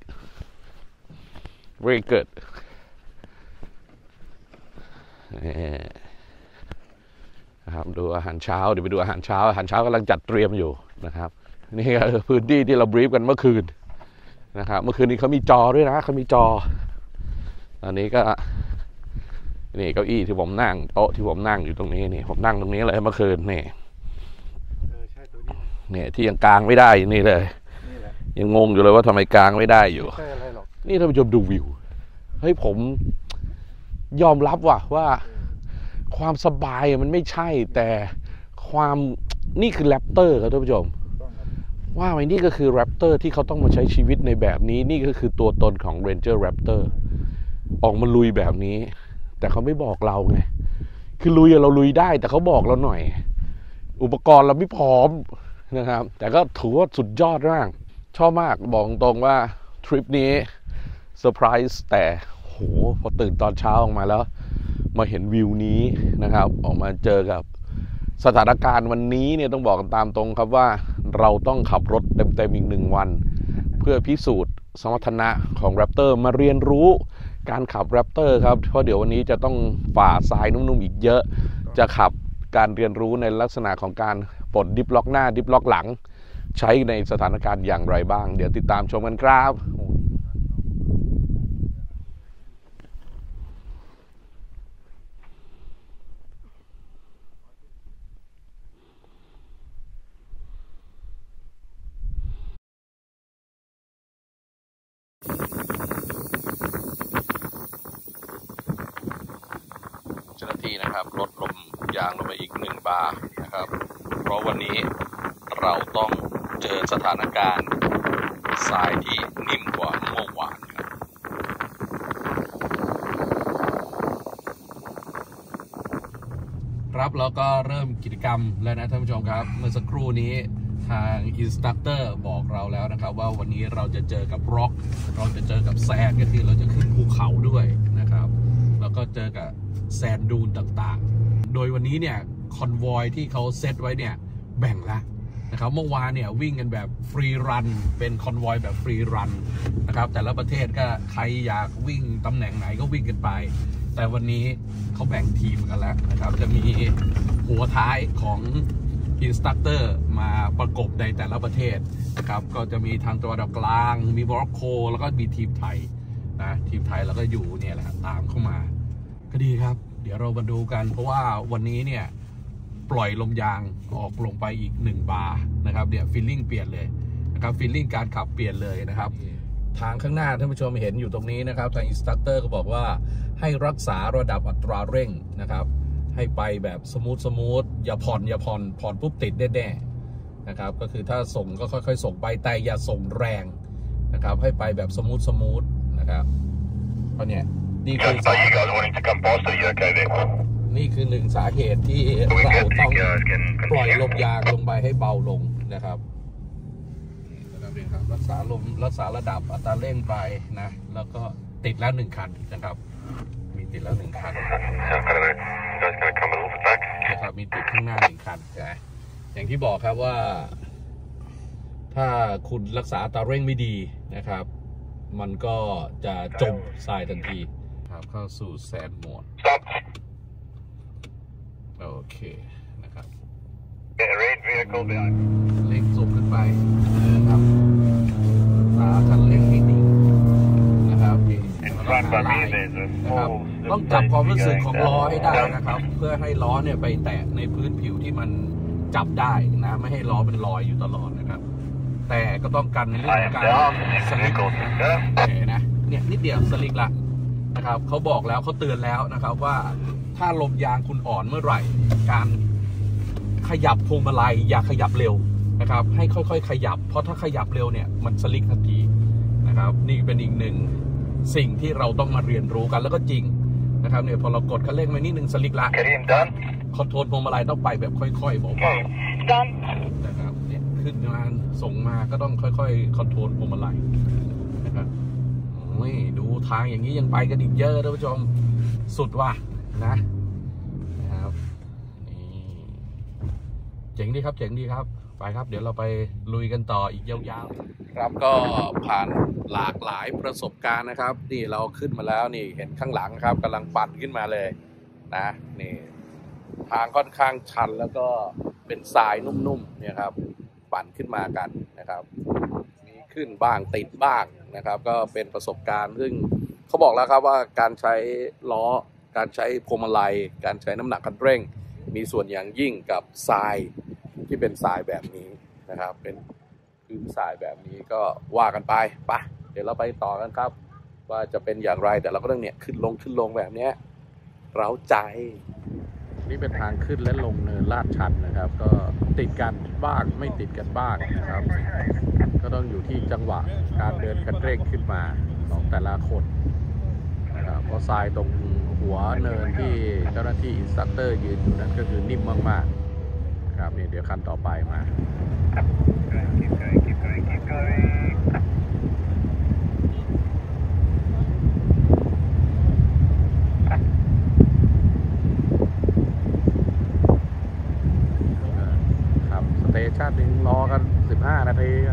very good นะครับดูอาหารเช้าเดี๋ยวไปดูอาหารเช้าอาหารเช้ากำลังจัดเตรียมอยู่นะครับนี่คือพื้นที่ที่เราบรีฟกันเมื่อคืนนะครับเมื่อคืนนี้เขามีจอด้วยนะเขามีจอตอนนี้ก็นี่เก้าอี้ที่ผมนั่งโต๊ะที่ผมนั่งอยู่ตรงนี้นี่ผมนั่งตรงนี้เลยเมื่อคืนนี่เนี่ยที่ยังกลางไม่ได้นี่เลยยังงงอยู่เลยว่าทำไมกลางไม่ได้อยู่นี่ท่านผู้ชมดูวิวเฮ้ยผมยอมรับว่ะว่าความสบายมันไม่ใช่แต่ความนี่คือแรปเตอร์ครับท่านผู้ชมว่าไอ้นี่ก็คือแรปเตอร์ที่เขาต้องมาใช้ชีวิตในแบบนี้นี่ก็คือตัวตนของ Ranger Raptor ออกมาลุยแบบนี้แต่เขาไม่บอกเราไงคือลุยเราลุยได้แต่เขาบอกเราหน่อยอุปกรณ์เราไม่พร้อมนะครับแต่ก็ถือว่าสุดยอดมากชอบมากบอกตรงว่าทริปนี้เซอร์ไพรส์แต่โหพอตื่นตอนเช้าออกมาแล้วมาเห็นวิวนี้นะครับออกมาเจอกับสถานการณ์วันนี้เนี่ยต้องบอกกันตามตรงครับว่าเราต้องขับรถเต็มๆอีกหนึ่งวันเพื่อพิสูจน์สมรรถนะของ Raptor มาเรียนรู้การขับ Raptor ครับเพราะเดี๋ยววันนี้จะต้องฝ่าทรายนุ่มๆอีกเยอะจะขับการเรียนรู้ในลักษณะของการปลดดิฟล็อกหน้าดิฟล็อกหลังใช้ในสถานการณ์อย่างไรบ้างเดี๋ยวติดตามชมกันครับเจ้าหน้าที่นะครับลดลมยางลงไปอีกหนึ่งบาร์นะครับเพราะวันนี้เราต้องเจอสถานการณ์ทรายที่นิ่มกว่าเมื่อวานครับครับแล้วก็เริ่มกิจกรรมแล้วนะท่านผู้ชมครับเมื่อสักครู่นี้ทางอินสตรัคเตอร์บอกเราแล้วนะครับว่าวันนี้เราจะเจอกับร็อกเราจะเจอกับแซนก็คือเราจะขึ้นภูเขาด้วยนะครับแล้วก็เจอกับแซนดูนต่างๆโดยวันนี้เนี่ยคอนวอยที่เขาเซตไว้เนี่ยแบ่งละนะครับเมื่อวานเนี่ยวิ่งกันแบบฟรีรันเป็นคอนวอยแบบฟรีรันนะครับแต่ละประเทศก็ใครอยากวิ่งตำแหน่งไหนก็วิ่งกันไปแต่วันนี้เขาแบ่งทีมกันแล้วนะครับจะมีหัวท้ายของอินสตรัคเตอร์มาประกบในแต่ละประเทศนะครับก็จะมีทางตะวันออกกลางมีโมร็อกโกแล้วก็มีทีมไทยนะทีมไทยแล้วก็อยู่เนี่ยแหละตามเข้ามาก็ดีครับเดี๋ยวเรามาดูกันเพราะว่าวันนี้เนี่ยปล่อยลมยางออกลงไปอีกหนึ่งบาร์นะครับเดี๋ยวฟีลลิ่งเปลี่ยนเลยนะครับฟีลลิ่งการขับเปลี่ยนเลยนะครับทางข้างหน้าท่านผู้ชมเห็นอยู่ตรงนี้นะครับทางอินสตรัคเตอร์ก็บอกว่าให้รักษาระดับอัตราเร่งนะครับให้ไปแบบสมูทสมูทอย่าผ่อนอย่าผ่อนผ่อนปุ๊บติดแน่ๆนะครับก็คือถ้าส่งก็ค่อยๆส่งไปแต่อย่าส่งแรงนะครับให้ไปแบบสมูทสมูทนะครับเพราะเนี่ยนี่คือนี่คือหนึ่งสาเหตุที่เราต้องปล่อยลมยางลงไปให้เบาลงนะครับครับนี่ครับรักษาลมรักษาระดับอัตราเร่งไปนะแล้วก็ติดแล้วหนึ่งคันนะครับมีติดแล้วหนึ่งคันนะครับมีติดข้างหน้าหนึ่งคันนะอย่างที่บอกครับว่าถ้าคุณรักษาอัตราเร่งไม่ดีนะครับมันก็จะจมทรายทันทีครับเข้าสู่แซนโหมดโอเคนะครับเร่งสูงขึ้นไปนะครับตาคันเร่งให้ดีนะครับนะครับต้องจับความรู้สึกของล้อให้ได้นะครับเพื่อให้ล้อเนี่ยไปแตะในพื้นผิวที่มันจับได้นะไม่ให้ล้อเป็นรอยอยู่ตลอดนะครับแต่ก็ต้องกันในเรื่องของการสลิกนะเนี่ยนิดเดียวสลิกละนะครับเขาบอกแล้วเขาเตือนแล้วนะครับว่าถ้าลมยางคุณอ่อนเมื่อไหร่การขยับพวงมาลัยอย่าขยับเร็วนะครับให้ค่อยๆขยับเพราะถ้าขยับเร็วเนี่ยมันสลิกทันทีนะครับนี่เป็นอีกหนึ่งสิ่งที่เราต้องมาเรียนรู้กันแล้วก็จริงนะครับเนี่ยพอเรากดคันเร่งไปนิดนึงสลิกละคอนโทรลพวงมาลัยต้องไปแบบค่อยๆเบาๆนะครับเนี่ยขึ้นมาส่งมาก็ต้องค่อยๆคอนโทรลพวงมาลัยนะครับนี่ดูทางอย่างนี้ยังไปกันอีกเยอะท่านผู้ชมสุดว่ะนะนะครับนี่เจ๋งดีครับเจ๋งดีครับไปครับเดี๋ยวเราไปลุยกันต่ออีกยาวๆครับก็ผ่านหลากหลายประสบการณ์นะครับนี่เราขึ้นมาแล้วนี่เห็นข้างหลังครับกำลังปั่นขึ้นมาเลยนะนี่ทางค่อนข้างชันแล้วก็เป็นทรายนุ่มๆเนี่ยครับปั่นขึ้นมากันนะครับมีขึ้นบ้างติดบ้างนะครับก็เป็นประสบการณ์ซึ่งเขาบอกแล้วครับว่าการใช้ล้อการใช้พวงมาลัยการใช้น้ำหนักคันเร่งมีส่วนอย่างยิ่งกับทรายที่เป็นทรายแบบนี้นะครับเป็นพื้นทรายแบบนี้ก็ว่ากันไปไปเดี๋ยวเราไปต่อกันครับว่าจะเป็นอย่างไรแต่เราก็ต้องเนี่ยขึ้นลงขึ้นลงแบบนี้เร้าใจนี่เป็นทางขึ้นและลงเนินลาดชันนะครับก็ติดกันบ้างไม่ติดกันบ้างนะครับก็ต้องอยู่ที่จังหวะการเดินคันเร่งขึ้นมาของแต่ละคนนะครับเพราะทรายตรงหัวเนินที่เจ้าหน้าที่อินสตรัคเตอร์ยืนอยู่นั้นก็คือนิ่มมากๆครับนี่เดี๋ยวคันต่อไปมาครับสเตชันหนึ่งรอกันสิบห้านาทีครับ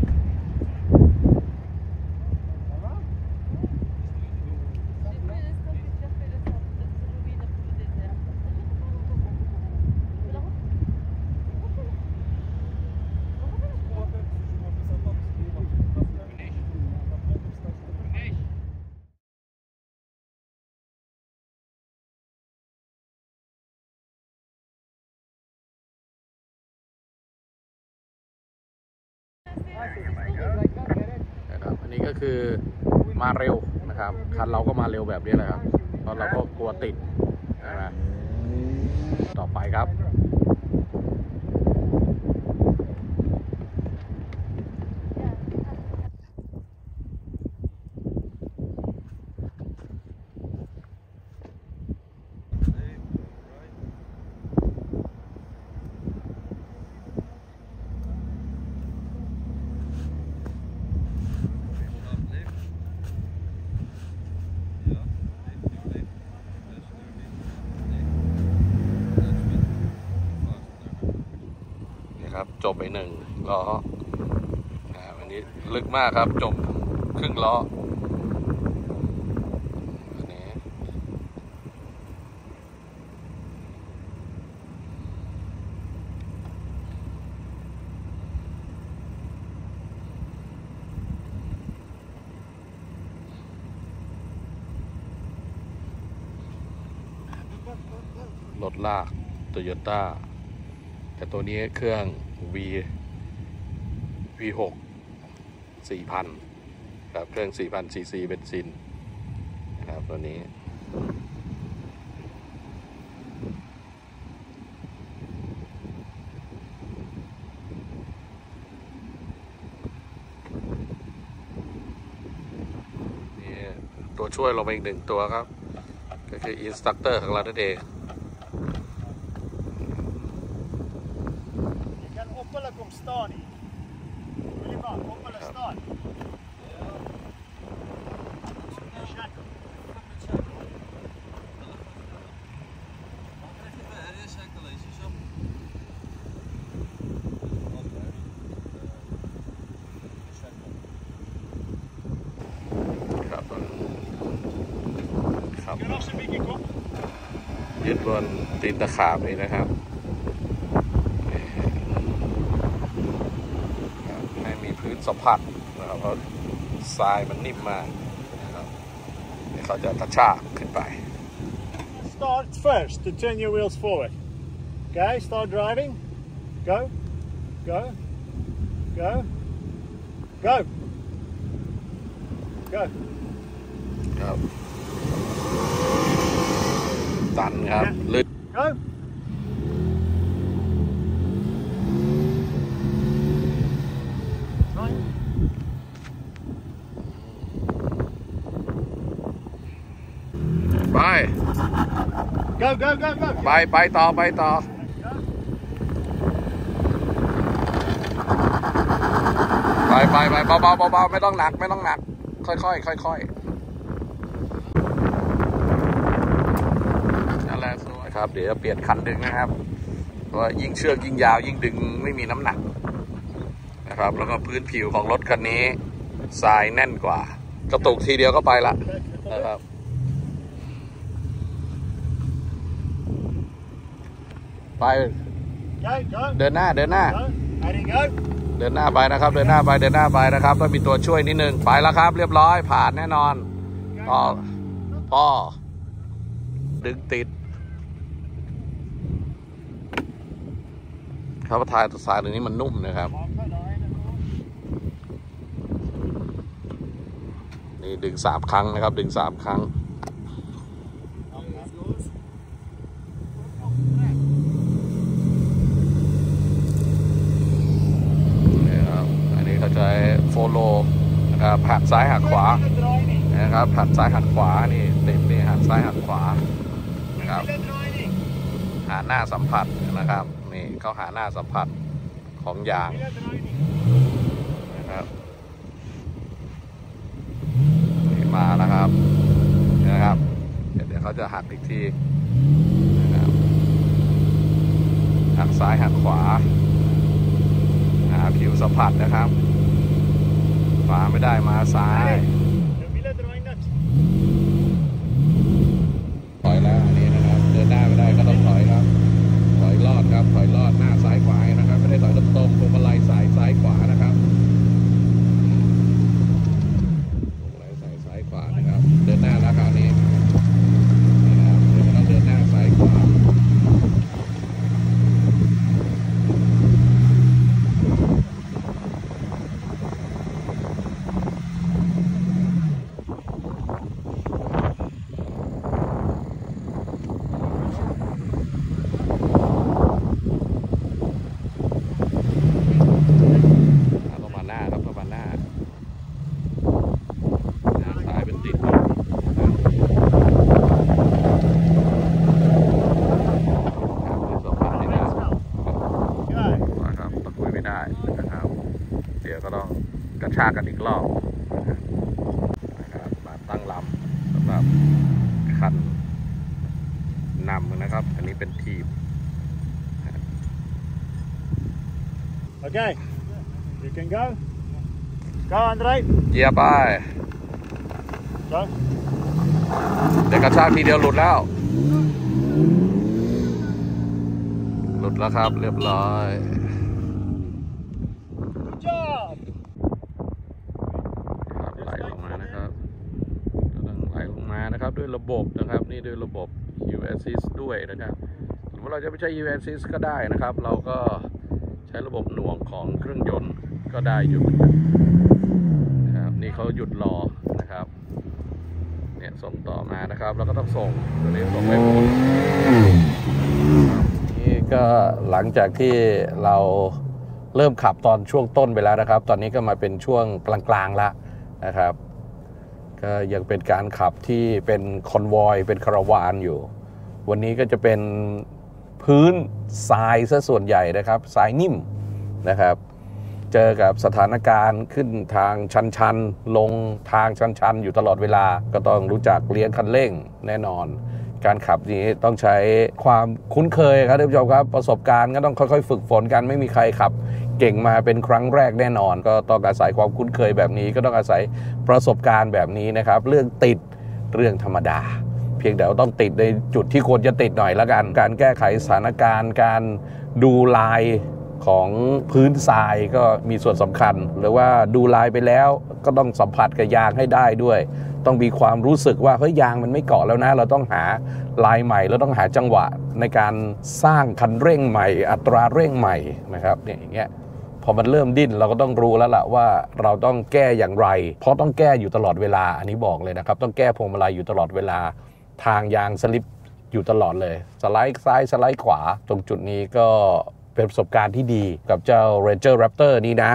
นะครับอันนี้ก็คือมาเร็วนะครับคันเราก็มาเร็วแบบนี้แหละครับเพราะเราก็กลัวติดนะต่อไปครับจบไปหนึ่งล้ออันนี้ลึกมากครับจมครึ่งล้ออันนี้รถลากโตโยต้าแต่ตัวนี้เครื่อง V วี หก สี่พัน ครับเครื่อง สี่พัน ซี ซี เบนซินนะครับตัวนี้นี่ตัวช่วยลงไปอีกหนึ่งตัวครับก็คืออินสตรัคเตอร์ของเรานั่นเอง Kom staan hier. Wil je wat? ยืดบนตีนตะขาบนี่นะครับให้มีพื้นสัมผัสนะครับเพราะทรายมันนิ่มมากนะครับเขาจะกระชากขึ้นไป Start first to turn your wheels forward. Okay, start driving. Go, go, go, go, go. ครับตันครับลึก Go. ไป Go, go, go, go. ไปไปต่อไปต่อไปไปไปเบาเบาเบาไม่ต้องหนักไม่ต้องหนักค่อยค่อยค่อยค่อยนั่นแหละสวยครับเดี๋ยวเปลี่ยนคันดึงนะครับเพราะว่ายิ่งเชือกยิ่งยาวยิ่งดึงไม่มีน้ำหนักนะครับแล้วก็พื้นผิวของรถคันนี้ทรายแน่นกว่ากระตุกทีเดียวก็ไปละนะครับไปเดินหน้าเดินหน้าเดินหน้าไปนะครับเดินหน้าไปเดินหน้าไปนะครับต้องมีตัวช่วยนิดนึงไปแล้วครับเรียบร้อยผ่านแน่นอนต่อพ่อดึงติดครับทายตัวทรายตรงนี้มันนุ่มนะครับนี่ดึงสามครั้งนะครับดึงสามครั้งใช้โฟโลนะครับหักซ้ายหักขวานะครับหักซ้ายหักขวานี่ติดนี่หักซ้ายหักขวานะครับหาหน้าสัมผัสนะครับนี่เขาหาหน้าสัมผัสของยางนะครับนี่มาแล้วครับนะครับเดี๋ยวเขาจะหักอีกทีนะครับหักซ้ายหักขวาหาผิวสัมผัสนะครับขวาไม่ได้มาซ้ายถอยแล้วอันนี้นะครับเดินหน้าไม่ได้ก็ต้องถอยครับถอยรอดครับถอยรอดหน้าซ้ายขวานะครับไม่ได้ถอยตรงๆพวงมาลัยสายซ้ายขวานะครับพวงมาลัยสายซ้ายขวานะครับเดินหน้าแล้วคราวนี้นะครับเดี๋ยวเราเดินหน้าซ้ายขวากระชากกันอีกรอบนะครับมาตั้งลำสำหรับคันนำนะครับอันนี้เป็นทีม Okay, you can go. Go, Andre. เยียบไป Go. เดี๋ยวกระชากทีเดียวหลุดแล้วหลุดแล้วครับเรียบร้อย Good job. ไหลลงมานะครับกำลังไหลลงมานะครับด้วยระบบนะครับนี่ด้วยระบบ Hill Assist ด้วยนะครับสมมติเราจะไม่ใช้ Hill Assist ก็ได้นะครับเราก็ใช้ระบบหน่วงของเครื่องยนต์ก็ได้อยู่นะครับนี่เขาหยุดรอนะครับเนี่ยส่งต่อมานะครับแล้วก็ต้องส่งตัวนี้ส่งไปหมดนี่ก็หลังจากที่เราเริ่มขับตอนช่วงต้นไปแล้วนะครับตอนนี้ก็มาเป็นช่วงกลางๆแล้วนะครับก็ยังเป็นการขับที่เป็นคอนวอยเป็นคาราวานอยู่วันนี้ก็จะเป็นพื้นทรายซะส่วนใหญ่นะครับทรายนิ่มนะครับเจอกับสถานการณ์ขึ้นทางชันๆลงทางชันๆอยู่ตลอดเวลาก็ต้องรู้จักเลี้ยงคันเร่งแน่นอนการขับนี้ต้องใช้ความคุ้นเคยครับท่านผู้ชมครับประสบการณ์ก็ต้องค่อยๆฝึกฝนกันไม่มีใครขับเก่งมาเป็นครั้งแรกแน่นอนก็ต้องอาศัยความคุ้นเคยแบบนี้ก็ต้องอาศัยประสบการณ์แบบนี้นะครับเรื่องติดเรื่องธรรมดาเพียงแต่ว่าต้องติดในจุดที่ควรจะติดหน่อยละกันการแก้ไขสถานการณ์การดูลายของพื้นทรายก็มีส่วนสำคัญหรือว่าดูลายไปแล้วก็ต้องสัมผัสกับยางให้ได้ด้วยต้องมีความรู้สึกว่าเฮ้ยยางมันไม่เกาะแล้วนะเราต้องหาลายใหม่เราต้องหาจังหวะในการสร้างคันเร่งใหม่อัตราเร่งใหม่นะครับเนี่ยอย่างเงี้ยพอมันเริ่มดิ้นเราก็ต้องรู้แล้วล่ะว่าเราต้องแก้อย่างไรเพราะต้องแก้อยู่ตลอดเวลาอันนี้บอกเลยนะครับต้องแก้พวงมาลัยอยู่ตลอดเวลาทางยางสลิปอยู่ตลอดเลยสไลด์ซ้ายสไลด์ขวาตรงจุดนี้ก็เป็นประสบการณ์ที่ดีกับเจ้า Ranger Raptor นี้นะ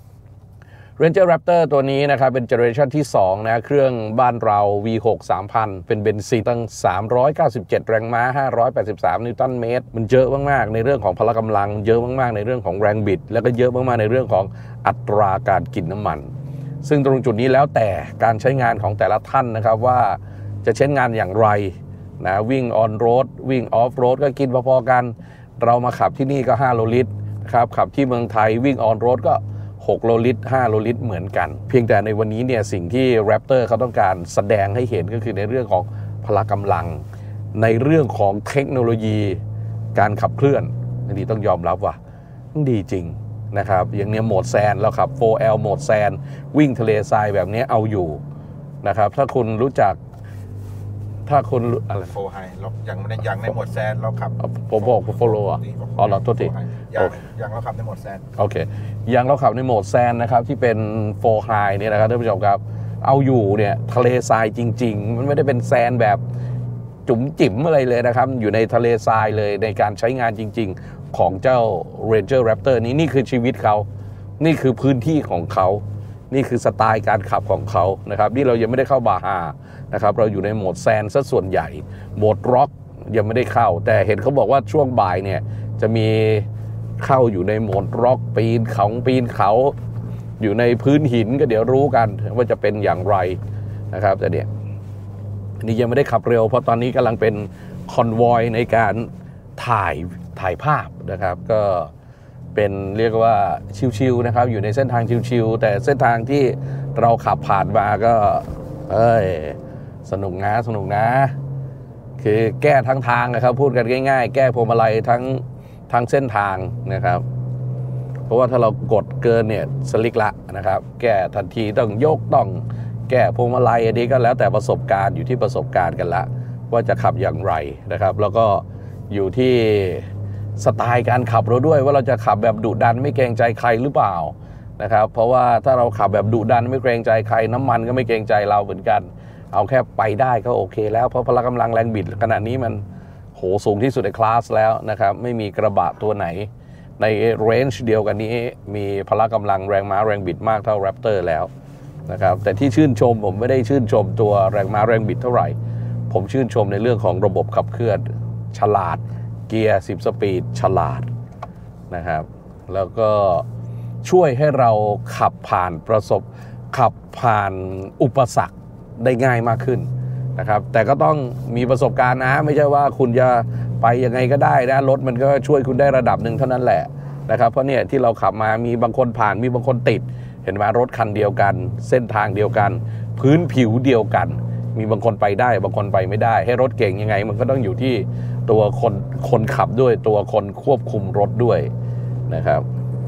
Ranger Raptor ตัวนี้นะครับเป็นเจเนอเรชันที่สองนะเครื่องบ้านเรา วี หก สามพัน เป็นเบนซินตั้งสามร้อยเก้าสิบเจ็ดแรงม้าห้าร้อยแปดสิบสามนิวตันเมตรมันเยอะมากๆในเรื่องของพละกำลังเยอะมากๆในเรื่องของแรงบิดแล้วก็เยอะมากๆในเรื่องของอัตราการกินน้ำมันซึ่งตรงจุดนี้แล้วแต่การใช้งานของแต่ละท่านนะครับว่าจะใช้งานอย่างไรนะวิ่งออนโรดวิ่งออฟโรดก็กินพอๆกันเรามาขับที่นี่ก็ห้าโลลิตรนะครับขับที่เมืองไทยวิ่งออนโรดก็หกโลลิตรห้าโลลิตรเหมือนกันเพียงแต่ในวันนี้เนี่ยสิ่งที่ Raptor เขาต้องการแสดงให้เห็นก็คือในเรื่องของพละกำลังในเรื่องของเทคโนโลยีการขับเคลื่อนอันนี้ต้องยอมรับว่าดีจริงนะครับอย่างเนี้ยโหมดแซนเราขับ โฟร์ แอล โหมดแซนวิ่งทะเลทรายแบบนี้เอาอยู่นะครับถ้าคุณรู้จักถ้าคุณอะไรโฟไฮเราอย่างในอย่างในโหมดแซนเราขับผมบอกโฟโลอ่ะอ๋อเหรอโทษทีอย่างอย่างเราขับในโหมดแซนโอเคอย่างเราขับในโหมดแซนนะครับที่เป็นโฟไฮเนี่ยนะครับท่านผู้ชมครับเอาอยู่เนี่ยทะเลทรายจริงๆมันไม่ได้เป็นแซนแบบจุ๋มจิ๋มอะไรเลยนะครับอยู่ในทะเลทรายเลยในการใช้งานจริงๆของเจ้า Ranger Raptor นี้นี่คือชีวิตเขานี่คือพื้นที่ของเขานี่คือสไตล์การขับของเขานะครับนี่เรายังไม่ได้เข้าบาฮานะครับเราอยู่ในโหมดแซนซะส่วนใหญ่โหมดร็อกยังไม่ได้เข้าแต่เห็นเขาบอกว่าช่วงบ่ายเนี่ยจะมีเข้าอยู่ในโหมดร็อกปีนเขาปีนเขาอยู่ในพื้นหินก็เดี๋ยวรู้กันว่าจะเป็นอย่างไรนะครับแต่เนี่ยนี่ยังไม่ได้ขับเร็วเพราะตอนนี้กำลังเป็นคอนวอยในการถ่ายถ่ายภาพนะครับก็เป็นเรียกว่าชิวๆนะครับอยู่ในเส้นทางชิวๆแต่เส้นทางที่เราขับผ่านมาก็เอ้ยสนุกนะสนุกนะคือแก้ทั้งทางนะครับพูดกันง่ายๆแก้พวงมาลัยทั้งทั้งเส้นทางนะครับเพราะว่าถ้าเรากดเกินเนี่ยสลิกละนะครับแก้ทันทีต้องยกต้องแก้พวงมาลัยอันนี้ก็แล้วแต่ประสบการณ์อยู่ที่ประสบการณ์กันละว่าจะขับอย่างไรนะครับแล้วก็อยู่ที่สไตล์การขับเราด้วยว่าเราจะขับแบบดุดันไม่เกรงใจใครหรือเปล่านะครับเพราะว่าถ้าเราขับแบบดุดันไม่เกรงใจใครน้ำมันก็ไม่เกรงใจเราเหมือนกันเอาแค่ไปได้ก็โอเคแล้วเพราะพละกำลังแรงบิดขณะนี้มันโหสูงที่สุดในคลาสแล้วนะครับไม่มีกระบะตัวไหนในเรนจ์เดียวกันนี้มีพละกำลังแรงม้าแรงบิดมากเท่า Raptor แล้วนะครับแต่ที่ชื่นชมผมไม่ได้ชื่นชมตัวแรงม้าแรงบิดเท่าไหร่ผมชื่นชมในเรื่องของระบบขับเคลื่อนฉลาดเกียร์สิบสปีดฉลาดนะครับแล้วก็ช่วยให้เราขับผ่านประสบขับผ่านอุปสรรคได้ง่ายมากขึ้นนะครับแต่ก็ต้องมีประสบการณ์นะไม่ใช่ว่าคุณจะไปยังไงก็ได้นะรถมันก็ช่วยคุณได้ระดับหนึ่งเท่านั้นแหละนะครับเพราะเนี่ยที่เราขับมามีบางคนผ่านมีบางคนติดเห็นไหมรถคันเดียวกันเส้นทางเดียวกันพื้นผิวเดียวกันมีบางคนไปได้บางคนไปไม่ได้ให้รถเก่งยังไงมันก็ต้องอยู่ที่ตัวคนคนขับด้วยตัวคนควบคุมรถด้วยนะครับ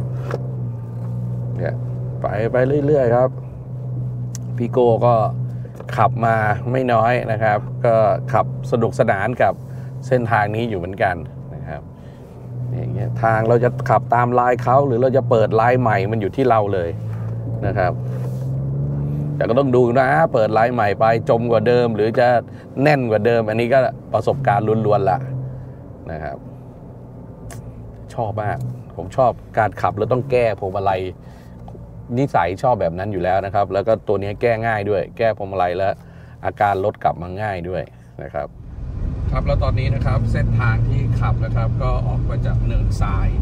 เนี่ยไปไปเรื่อยๆครับพี่โก้ก็ขับมาไม่น้อยนะครับก็ขับสนุกสนานกับเส้นทางนี้อยู่เหมือนกันนะครับอย่างเงี้ยทางเราจะขับตามลายเขาหรือเราจะเปิดลายใหม่มันอยู่ที่เราเลยนะครับแต่ก็ต้องดูนะเปิดลายใหม่ไปจมกว่าเดิมหรือจะแน่นกว่าเดิมอันนี้ก็ประสบการณ์ล้วนๆละนะครับชอบมากผมชอบการขับแล้วต้องแก้พวงมาลัยนิสัยชอบแบบนั้นอยู่แล้วนะครับแล้วก็ตัวนี้แก้ง่ายด้วยแก้พวงมาลัยแล้วอาการรถกลับมาง่ายด้วยนะครับครับแล้วตอนนี้นะครับเส้นทางที่ขับนะครับก็ออกมาจากเนินทราย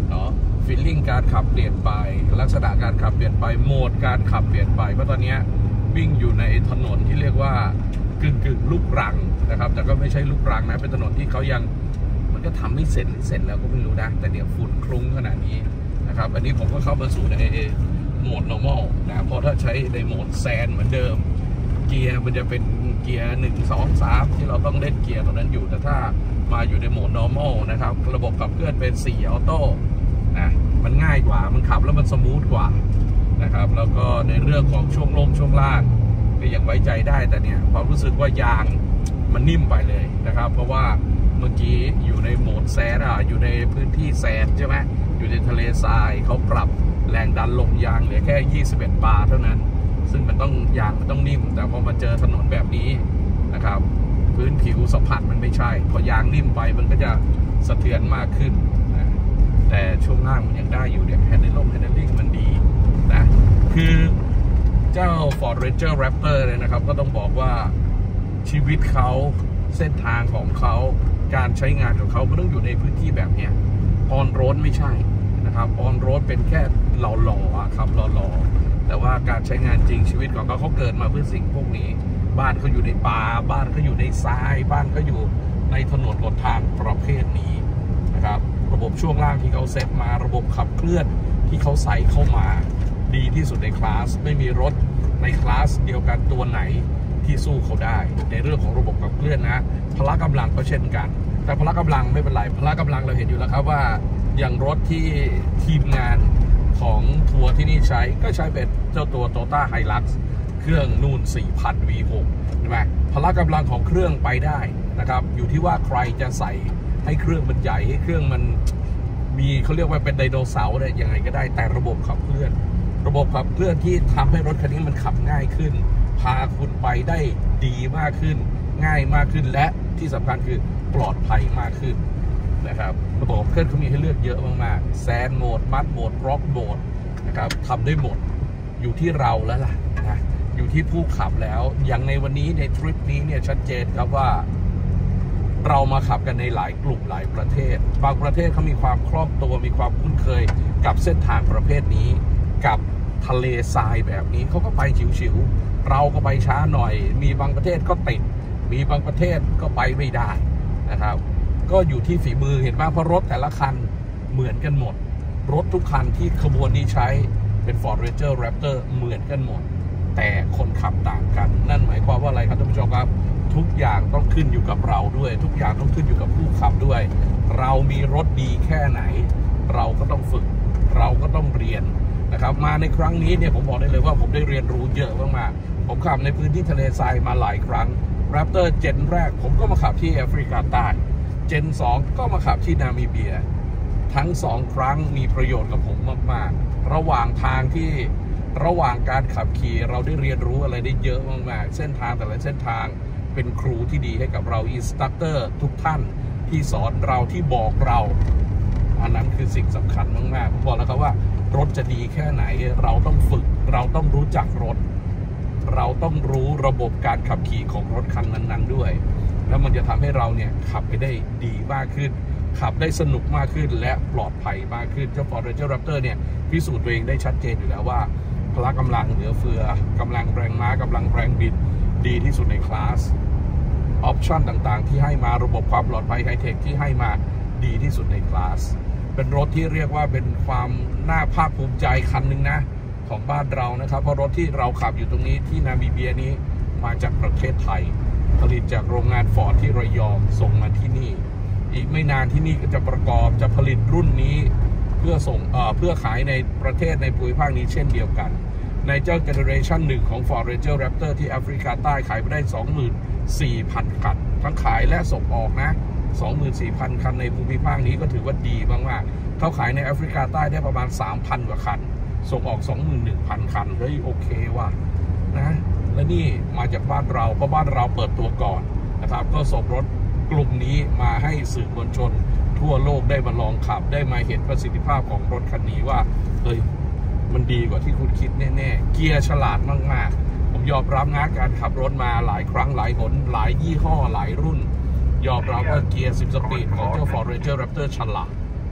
เนาะฟีลลิ่งการขับเปลี่ยนไปลักษณะการขับเปลี่ยนไปโหมดการขับเปลี่ยนไปเพราะตอนนี้วิ่งอยู่ในถนนที่เรียกว่ากึ่งกึ่งลูกรังนะครับแต่ก็ไม่ใช่ลูกรังนะเป็นถนนที่เขายังมันก็ทำไม่เสร็จหรือเสร็จแล้วก็ไม่รู้นะแต่เดี๋ยวฝุ่นคลุ้งขนาดนี้นะครับอันนี้ผมก็เข้ามาสู่ในโหมด normal นะเพราะถ้าใช้ในโหมดแซนเหมือนเดิมเกียร์มันจะเป็นเกียร์หนึ่งสองสามที่เราต้องเล่นเกียร์ตรงนั้นอยู่แต่ถ้ามาอยู่ในโหมด normal นะครับระบบขับเคลื่อนเป็นสี่ออโต้นะมันง่ายกว่ามันขับแล้วมันสมูทกว่านะครับแล้วก็ในเรื่องของช่วงลงช่วงล่างก็ยังไว้ใจได้แต่เนี่ยความรู้สึกว่ายางมันนิ่มไปเลยนะครับเพราะว่าเมื่อกี้อยู่ในโหมดแซนอ่ะอยู่ในพื้นที่แซนใช่ไหมอยู่ในทะเลทรายเขาปรับแรงดันลมยางเหลือแค่ยี่สิบเอ็ดบาร์เท่านั้นซึ่งมันต้องยางมันต้องนิ่มแต่พอมาเจอถนนแบบนี้นะครับพื้นผิวสัมผัสมันไม่ใช่พอยางนิ่มไปมันก็จะสะเทือนมากขึ้นนะแต่ช่วงล่างมันยังได้อยู่เนี่ยแฮนด์ลิ่งแฮนด์ลิ่งมันดีนะคือเจ้า Ford Ranger Raptor เลยนะครับก็ต้องบอกว่าชีวิตเขาเส้นทางของเขาการใช้งานของเขาไม่ต้องอยู่ในพื้นที่แบบนี้ออนโรดไม่ใช่นะครับออนโรดเป็นแค่หล่อๆครับหล่อๆแต่ว่าการใช้งานจริงชีวิตของเขาเขาเกิดมาเพื่อสิ่งพวกนี้บ้านเขาอยู่ในป่าบ้านเขาอยู่ในทรายบ้านเขาอยู่ในถนนหนทางประเภทนี้นะครับระบบช่วงล่างที่เขาเซตมาระบบขับเคลื่อนที่เขาใส่เข้ามาดีที่สุดในคลาสไม่มีรถในคลาสเดียวกันตัวไหนที่สู้เขาได้ในเรื่องของระบบขับเคลื่อนนะพละกำลังก็เช่นกันแต่พละกำลังไม่เป็นไรพละกำลังเราเห็นอยู่แล้วครับว่าอย่างรถที่ทีมงานของทัวร์ที่นี่ใช้ก็ใช้เป็นเจ้าตัว Toyota Hilux เครื่องนู่น สี่พัน วี หก ใช่ไหมพละกำลังของเครื่องไปได้นะครับอยู่ที่ว่าใครจะใส่ให้เครื่องมันใหญ่ให้เครื่องมันมีเขาเรียกว่าเป็นไดโนเสาร์เนี่ยยังไงก็ได้แต่ระบบขับเคลื่อนระบบขับเคลื่อนที่ทำให้รถคันนี้มันขับง่ายขึ้นพาคุณไปได้ดีมากขึ้นง่ายมากขึ้นและที่สำคัญคือปลอดภัยมากขึ้นนะครับระบบเคลื่อนเขามีให้เลือกเยอะมากๆแซนโหมดมัดโหมดร็อกโหมดนะครับทำได้หมดอยู่ที่เราแล้วล่ะนะอยู่ที่ผู้ขับแล้วอย่างในวันนี้ในทริปนี้เนี่ยชัดเจนครับว่าเรามาขับกันในหลายกลุ่มหลายประเทศบางประเทศเขามีความคล่องตัวมีความคุ้นเคยกับเส้นทางประเภทนี้กับทะเลทรายแบบนี้เขาก็ไปฉิวๆเราก็ไปช้าหน่อยมีบางประเทศก็ติดมีบางประเทศก็ไปไม่ได้นะครับก็อยู่ที่ฝีมือเห็นไหมเพราะรถแต่ละคันเหมือนกันหมดรถทุกคันที่ขบวนนี้ใช้เป็น Ford Ranger Raptor เหมือนกันหมดแต่คนขับต่างกันนั่นหมายความว่าอะไรครับท่านผู้ชมครับทุกอย่างต้องขึ้นอยู่กับเราด้วยทุกอย่างต้องขึ้นอยู่กับผู้ขับด้วยเรามีรถดีแค่ไหนเราก็ต้องฝึกเราก็ต้องเรียนนะครับมาในครั้งนี้เนี่ยผมบอกได้เลยว่าผมได้เรียนรู้เยอะมากๆผมขับในพื้นที่ทะเลทรายมาหลายครั้ง Raptor เจนแรกผมก็มาขับที่แอฟริกาใต้เจนสองก็มาขับที่นามิเบียทั้งสองครั้งมีประโยชน์กับผมมากๆระหว่างทางที่ระหว่างการขับขี่เราได้เรียนรู้อะไรได้เยอะมากๆเส้นทางแต่ละเส้นทางเป็นครูที่ดีให้กับเราอินสตรัคเตอร์ทุกท่านที่สอนเราที่บอกเราอันนั้นคือสิ่งสำคัญมากๆผมบอกแล้วครับว่ารถจะดีแค่ไหนเราต้องฝึกเราต้องรู้จักรถเราต้องรู้ระบบการขับขี่ของรถคันนั้นๆด้วยแล้วมันจะทำให้เราเนี่ยขับไปได้ดีมากขึ้นขับได้สนุกมากขึ้นและปลอดภัยมากขึ้นเจ้า Ford Ranger Raptor เนี่ยพิสูจน์ตัวเองได้ชัดเจนอยู่แล้วว่าพละกำลังเหลือเฟือกำลังแรงม้ากำลังแรงบิดดีที่สุดในคลาสออปชั่นต่างๆที่ให้มาระบบความปลอดภัยไฮเทคที่ให้มาดีที่สุดในคลาสเป็นรถที่เรียกว่าเป็นความน่าภาคภูมิใจคันหนึ่งนะของบ้านเรานะครับเพราะรถที่เราขับอยู่ตรงนี้ที่นามิเบียนี้มาจากประเทศไทยผลิตจากโรงงานฟอร์ดที่ระยองส่งมาที่นี่อีกไม่นานที่นี่ก็จะประกอบจะผลิตรุ่นนี้เพื่อส่งเอ่อเพื่อขายในประเทศในภูมิภาคนี้เช่นเดียวกันในเจ้าเจเนอเรชันหนึ่งของ Ford Ranger Raptor ที่แอฟริกาใต้ขายไปได้ สองหมื่นสี่พัน คันทั้งขายและส่งออกนะ สองหมื่นสี่พัน คันในภูมิภาคนี้ก็ถือว่าดีมากๆเขาขายในแอฟริกาใต้ได้ประมาณ สามพัน กว่าคันส่งออก สองหมื่นหนึ่งพัน คันเฮ้ยโอเคว่ะนะและนี่มาจากบ้านเราเพราะบ้านเราเปิดตัวก่อนนะครับก็ส่งรถกลุ่มนี้มาให้สื่อมวลชนทั่วโลกได้มาลองขับได้มาเห็นประสิทธิภาพของรถคันนี้ว่าเฮ้ยมันดีกว่าที่คุณคิดแน่ๆเกียร์ฉลาดมากๆผมยอมรับนะการขับรถมาหลายครั้งหลายหนหลายยี่ห้อหลายรุ่นยอมรับว่าเกียร์สิบสปีดของเจ้า Ford Ranger Raptor ฉลาดพ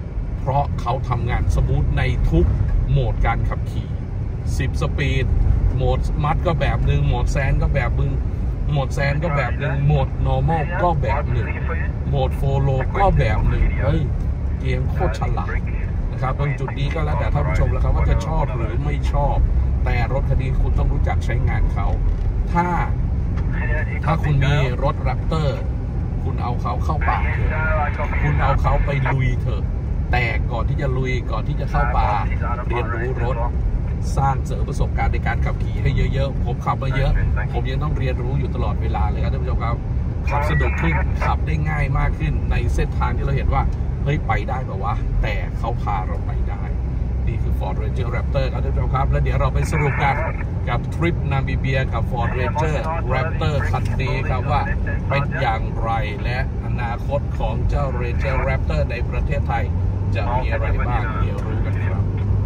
ราะเขาทำงานสมูทในทุกโหมดการขับขี่สิบสปีดโหมดมัดก็แบบหนึ่งโหมดแซนก็แบบหนึ่งโหมดแซนก็แบบหนึ่งโหมด normal ก็แบบหนึ่งโหมดโฟโลก็แบบหนึ่งเฮ้ยเกมโคตรฉลาดนะครับตรงจุดนี้ก็แล้วแต่ท่านผู้ชมแล้วครับว่าจะชอบหรือไม่ชอบแต่รถคันนี้คุณต้องรู้จักใช้งานเขาถ้าถ้าคุณมีรถแรปเตอร์คุณเอาเขาเข้าป่าเถอะคุณเอาเขาไปลุยเถอะแต่ก่อนที่จะลุยก่อนที่จะเข้าป่าเรียนรู้รถสร้างเสริมประสบการณ์ในการขับขี่ให้เยอะๆผมขับมาเยอะผมยังต้องเรียนรู้อยู่ตลอดเวลาเลยครับท่านผู้ชมครับขับสะดวกขึ้นขับได้ง่ายมากขึ้นในเส้นทางที่เราเห็นว่าเฮ้ยไปได้แบบว่าแต่เขาพาเราไปได้นี่คือ Ford Ranger Raptor ครับท่านผู้ชมครับแล้วเดี๋ยวเราไปสรุปกันกับทริปนามิเบียกับ Ford Ranger Raptor คันนี้ครับว่าเป็นอย่างไรและอนาคตของเจ้า Ranger Raptor ในประเทศไทยจะมีอะไรบ้างเดี๋ยวรู้กันครับ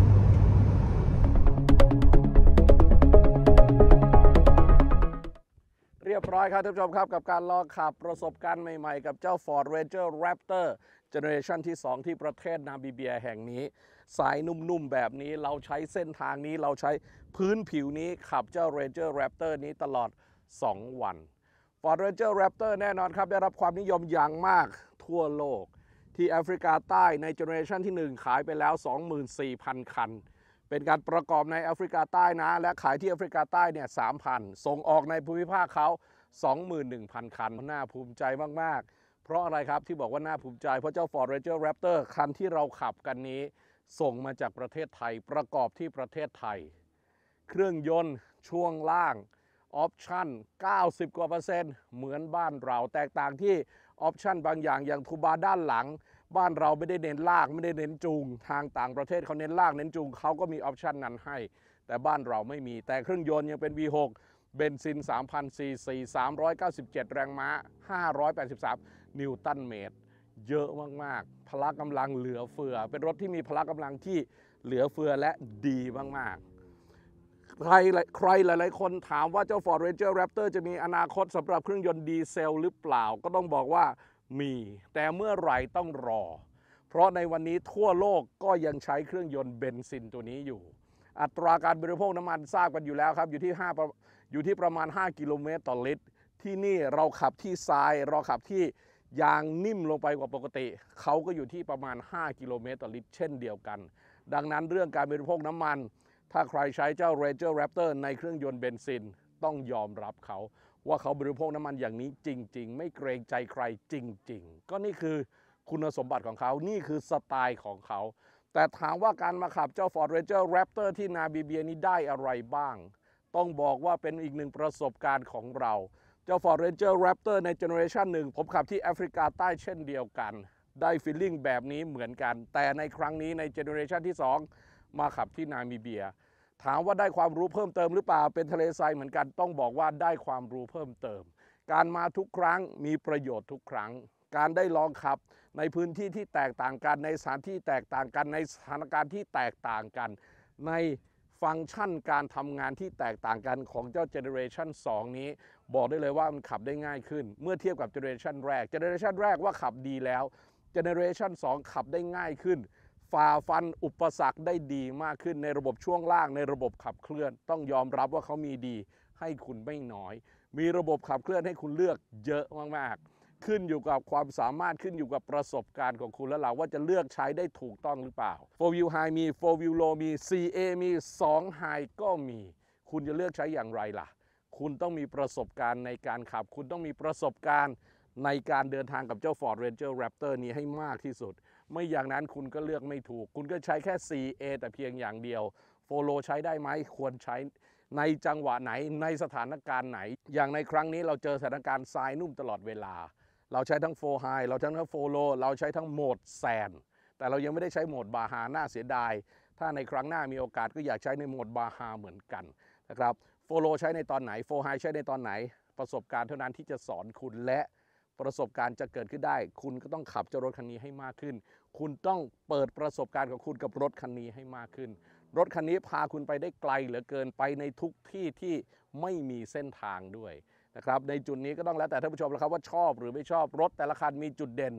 เรียบร้อยครับท่านผู้ชมครับกับการลองขับประสบการณ์ใหม่ๆกับเจ้า Ford Ranger Raptor เจเนอเรชันที่สองที่ประเทศนามิเบียแห่งนี้สายนุ่มๆแบบนี้เราใช้เส้นทางนี้เราใช้พื้นผิวนี้ขับเจ้า Ranger Raptor นี้ตลอดสองวัน Ford Ranger Raptor แน่นอนครับได้รับความนิยมอย่างมากทั่วโลกที่แอฟริกาใต้ในเจเนอเรชันที่หนึ่งขายไปแล้ว สองหมื่นสี่พัน คันเป็นการประกอบในแอฟริกาใต้นะและขายที่แอฟริกาใต้เนี่ย สามพัน ส่งออกในภูมิภาคเขา สองหมื่นหนึ่งพัน คันน่าภูมิใจมากๆเพราะอะไรครับที่บอกว่าน่าภูมิใจเพราะเจ้า Ford Ranger Raptor คันที่เราขับกันนี้ส่งมาจากประเทศไทยประกอบที่ประเทศไทยเครื่องยนต์ช่วงล่างออปชั่น เก้าสิบ กว่าเปอร์เซ็นต์เหมือนบ้านเราแตกต่างที่ออปชั่นบางอย่างอย่างทูบาด้านหลังบ้านเราไม่ได้เน้นลากไม่ได้เน้นจูงทางต่างประเทศเขาเน้นลากเน้นจูงเขาก็มีออปชั่นนั้นให้แต่บ้านเราไม่มีแต่เครื่องยนต์ยังเป็น วี หก เบนซิน สามพัน ซี ซี สามร้อยเก้าสิบเจ็ด แรงม้า ห้าร้อยแปดสิบสาม นิวตันเมตรเยอะมากๆพละกำลังเหลือเฟือเป็นรถที่มีพละกำลังที่เหลือเฟือและดีมากๆใครใครหลายๆคนถามว่าเจ้า Ford Ranger Raptor จะมีอนาคตสำหรับเครื่องยนต์ดีเซลหรือเปล่าก็ต้องบอกว่ามีแต่เมื่อไหร่ต้องรอเพราะในวันนี้ทั่วโลกก็ยังใช้เครื่องยนต์เบนซินตัวนี้อยู่อัตราการบริโภคน้ำมันทราบกันอยู่แล้วครับอยู่ที่5อยู่ที่ประมาณห้ากิโลเมตรต่อลิตรที่นี่เราขับที่ทรายเราขับที่ยางนิ่มลงไปกว่าปกติเขาก็อยู่ที่ประมาณห้ากิโลเมตรต่อลิตรเช่นเดียวกันดังนั้นเรื่องการบริโภคน้ำมันถ้าใครใช้เจ้า Ranger Raptor ในเครื่องยนต์เบนซินต้องยอมรับเขาว่าเขาบริโภคน้ำมันอย่างนี้จริงๆไม่เกรงใจใครจริงๆก็นี่คือคุณสมบัติของเขานี่คือสไตล์ของเขาแต่ถามว่าการมาขับเจ้า Ford Ranger Raptor ที่นามิเบียนี้ได้อะไรบ้างต้องบอกว่าเป็นอีกหนึ่งประสบการณ์ของเราเจ้า Ford Ranger Raptor ในเจเนอเรชันหนึ่งผมขับที่แอฟริกาใต้เช่นเดียวกันได้ฟีลลิ่งแบบนี้เหมือนกันแต่ในครั้งนี้ในเจเนอเรชันที่สองมาขับที่นามิเบียถามว่าได้ความรู้เพิ่มเติมหรือเปล่าเป็นทะเลทรายเหมือนกันต้องบอกว่าได้ความรู้เพิ่มเติมการมาทุกครั้งมีประโยชน์ทุกครั้งการได้ลองขับในพื้นที่ที่แตกต่างกันในสถานที่แตกต่างกันในสถานการณ์ที่แตกต่างกันในฟังก์ชันการทำงานที่แตกต่างกันของเจ้าเจเนอเรชันสองนี้บอกได้เลยว่ามันขับได้ง่ายขึ้นเมื่อเทียบกับเจเนอเรชันแรกเจเนอเรชันแรกว่าขับดีแล้วเจเนอเรชันสองขับได้ง่ายขึ้นฝ่าฟันอุปสรรคได้ดีมากขึ้นในระบบช่วงล่างในระบบขับเคลื่อนต้องยอมรับว่าเขามีดีให้คุณไม่น้อยมีระบบขับเคลื่อนให้คุณเลือกเยอะมากๆขึ้นอยู่กับความสามารถขึ้นอยู่กับประสบการณ์ของคุณแล้วล่ะว่าจะเลือกใช้ได้ถูกต้องหรือเปล่า โฟร์ Wheel High มี โฟร์ Wheel Low มี ซี เอ มี สอง High ก็มีคุณจะเลือกใช้อย่างไรล่ะคุณต้องมีประสบการณ์ในการขับคุณต้องมีประสบการณ์ในการเดินทางกับเจ้า Ford Ranger Raptor นี้ให้มากที่สุดไม่อย่างนั้นคุณก็เลือกไม่ถูกคุณก็ใช้แค่ ซี เอ แต่เพียงอย่างเดียว โฟร์ Low ใช้ได้ไหมควรใช้ในจังหวะไหนในสถานการณ์ไหนอย่างในครั้งนี้เราเจอสถานการณ์ทรายนุ่มตลอดเวลาเราใช้ทั้ง โฟร์ High เราใช้ทั้ง โฟร์ Low เราใช้ทั้งโหมดแซนแต่เรายังไม่ได้ใช้โหมดบาฮาน่าเสียดายถ้าในครั้งหน้ามีโอกาสก็อยากใช้ในโหมดบาฮาเหมือนกันนะครับ โฟร์ Low ใช้ในตอนไหน โฟร์ High ใช้ในตอนไหนประสบการณ์เท่านั้นที่จะสอนคุณและประสบการณ์จะเกิดขึ้นได้คุณก็ต้องขับเจ้ารถคันนี้ให้มากขึ้นคุณต้องเปิดประสบการณ์ของคุณกับรถคันนี้ให้มากขึ้นรถคันนี้พาคุณไปได้ไกลเหลือเกินไปในทุกที่ที่ไม่มีเส้นทางด้วยนะครับในจุดนี้ก็ต้องแล้วแต่ท่านผู้ชมแล้วครับว่าชอบหรือไม่ชอบรถแต่ละคันมีจุดเด่น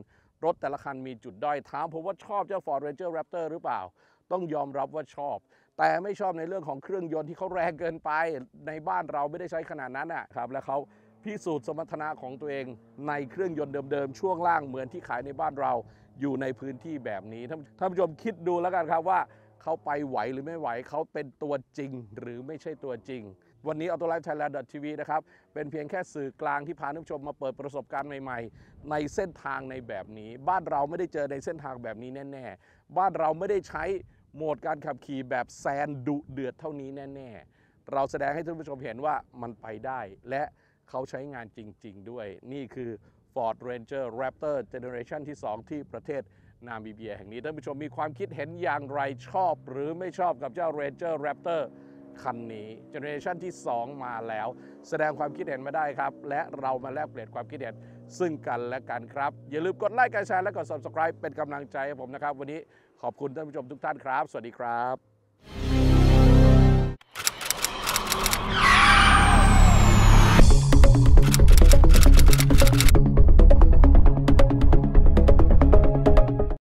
รถแต่ละคันมีจุดด้อยถามผมว่าชอบเจ้า Ford Ranger Raptor หรือเปล่าต้องยอมรับว่าชอบแต่ไม่ชอบในเรื่องของเครื่องยนต์ที่เขาแรงเกินไปในบ้านเราไม่ได้ใช้ขนาดนั้นนะครับและเขาพิสูจน์สมรรถนะของตัวเองในเครื่องยนต์เดิมๆช่วงล่างเหมือนที่ขายในบ้านเราอยู่ในพื้นที่แบบนี้ท่านผู้ชมคิดดูแล้วกันครับว่าเขาไปไหวหรือไม่ไหวเขาเป็นตัวจริงหรือไม่ใช่ตัวจริงวันนี้ Autolife Thailand ที วี นะครับเป็นเพียงแค่สื่อกลางที่พาท่านผู้ชมมาเปิดประสบการณ์ใหม่ๆในเส้นทางในแบบนี้บ้านเราไม่ได้เจอในเส้นทางแบบนี้แน่ๆบ้านเราไม่ได้ใช้โหมดการขับขี่แบบแซนดุเดือดเท่านี้แน่ๆเราแสดงให้ท่านผู้ชมเห็นว่ามันไปได้และเขาใช้งานจริงๆด้วยนี่คือ Ford Ranger Raptor Generation ที่สองที่ประเทศนามิเบียแห่งนี้ท่านผู้ชมมีความคิดเห็นอย่างไรชอบหรือไม่ชอบกับเจ้า Ranger Raptor คันนี้ Generation ที่สองมาแล้วแสดงความคิดเห็นมาได้ครับและเรามาแลกเปลี่ยนความคิดเห็นซึ่งกันและกันครับอย่าลืมกดไลค์กดแชร์และกด Subscribe เป็นกำลังใจให้ผมนะครับวันนี้ขอบคุณท่านผู้ชมทุกท่านครับสวัสดีครับ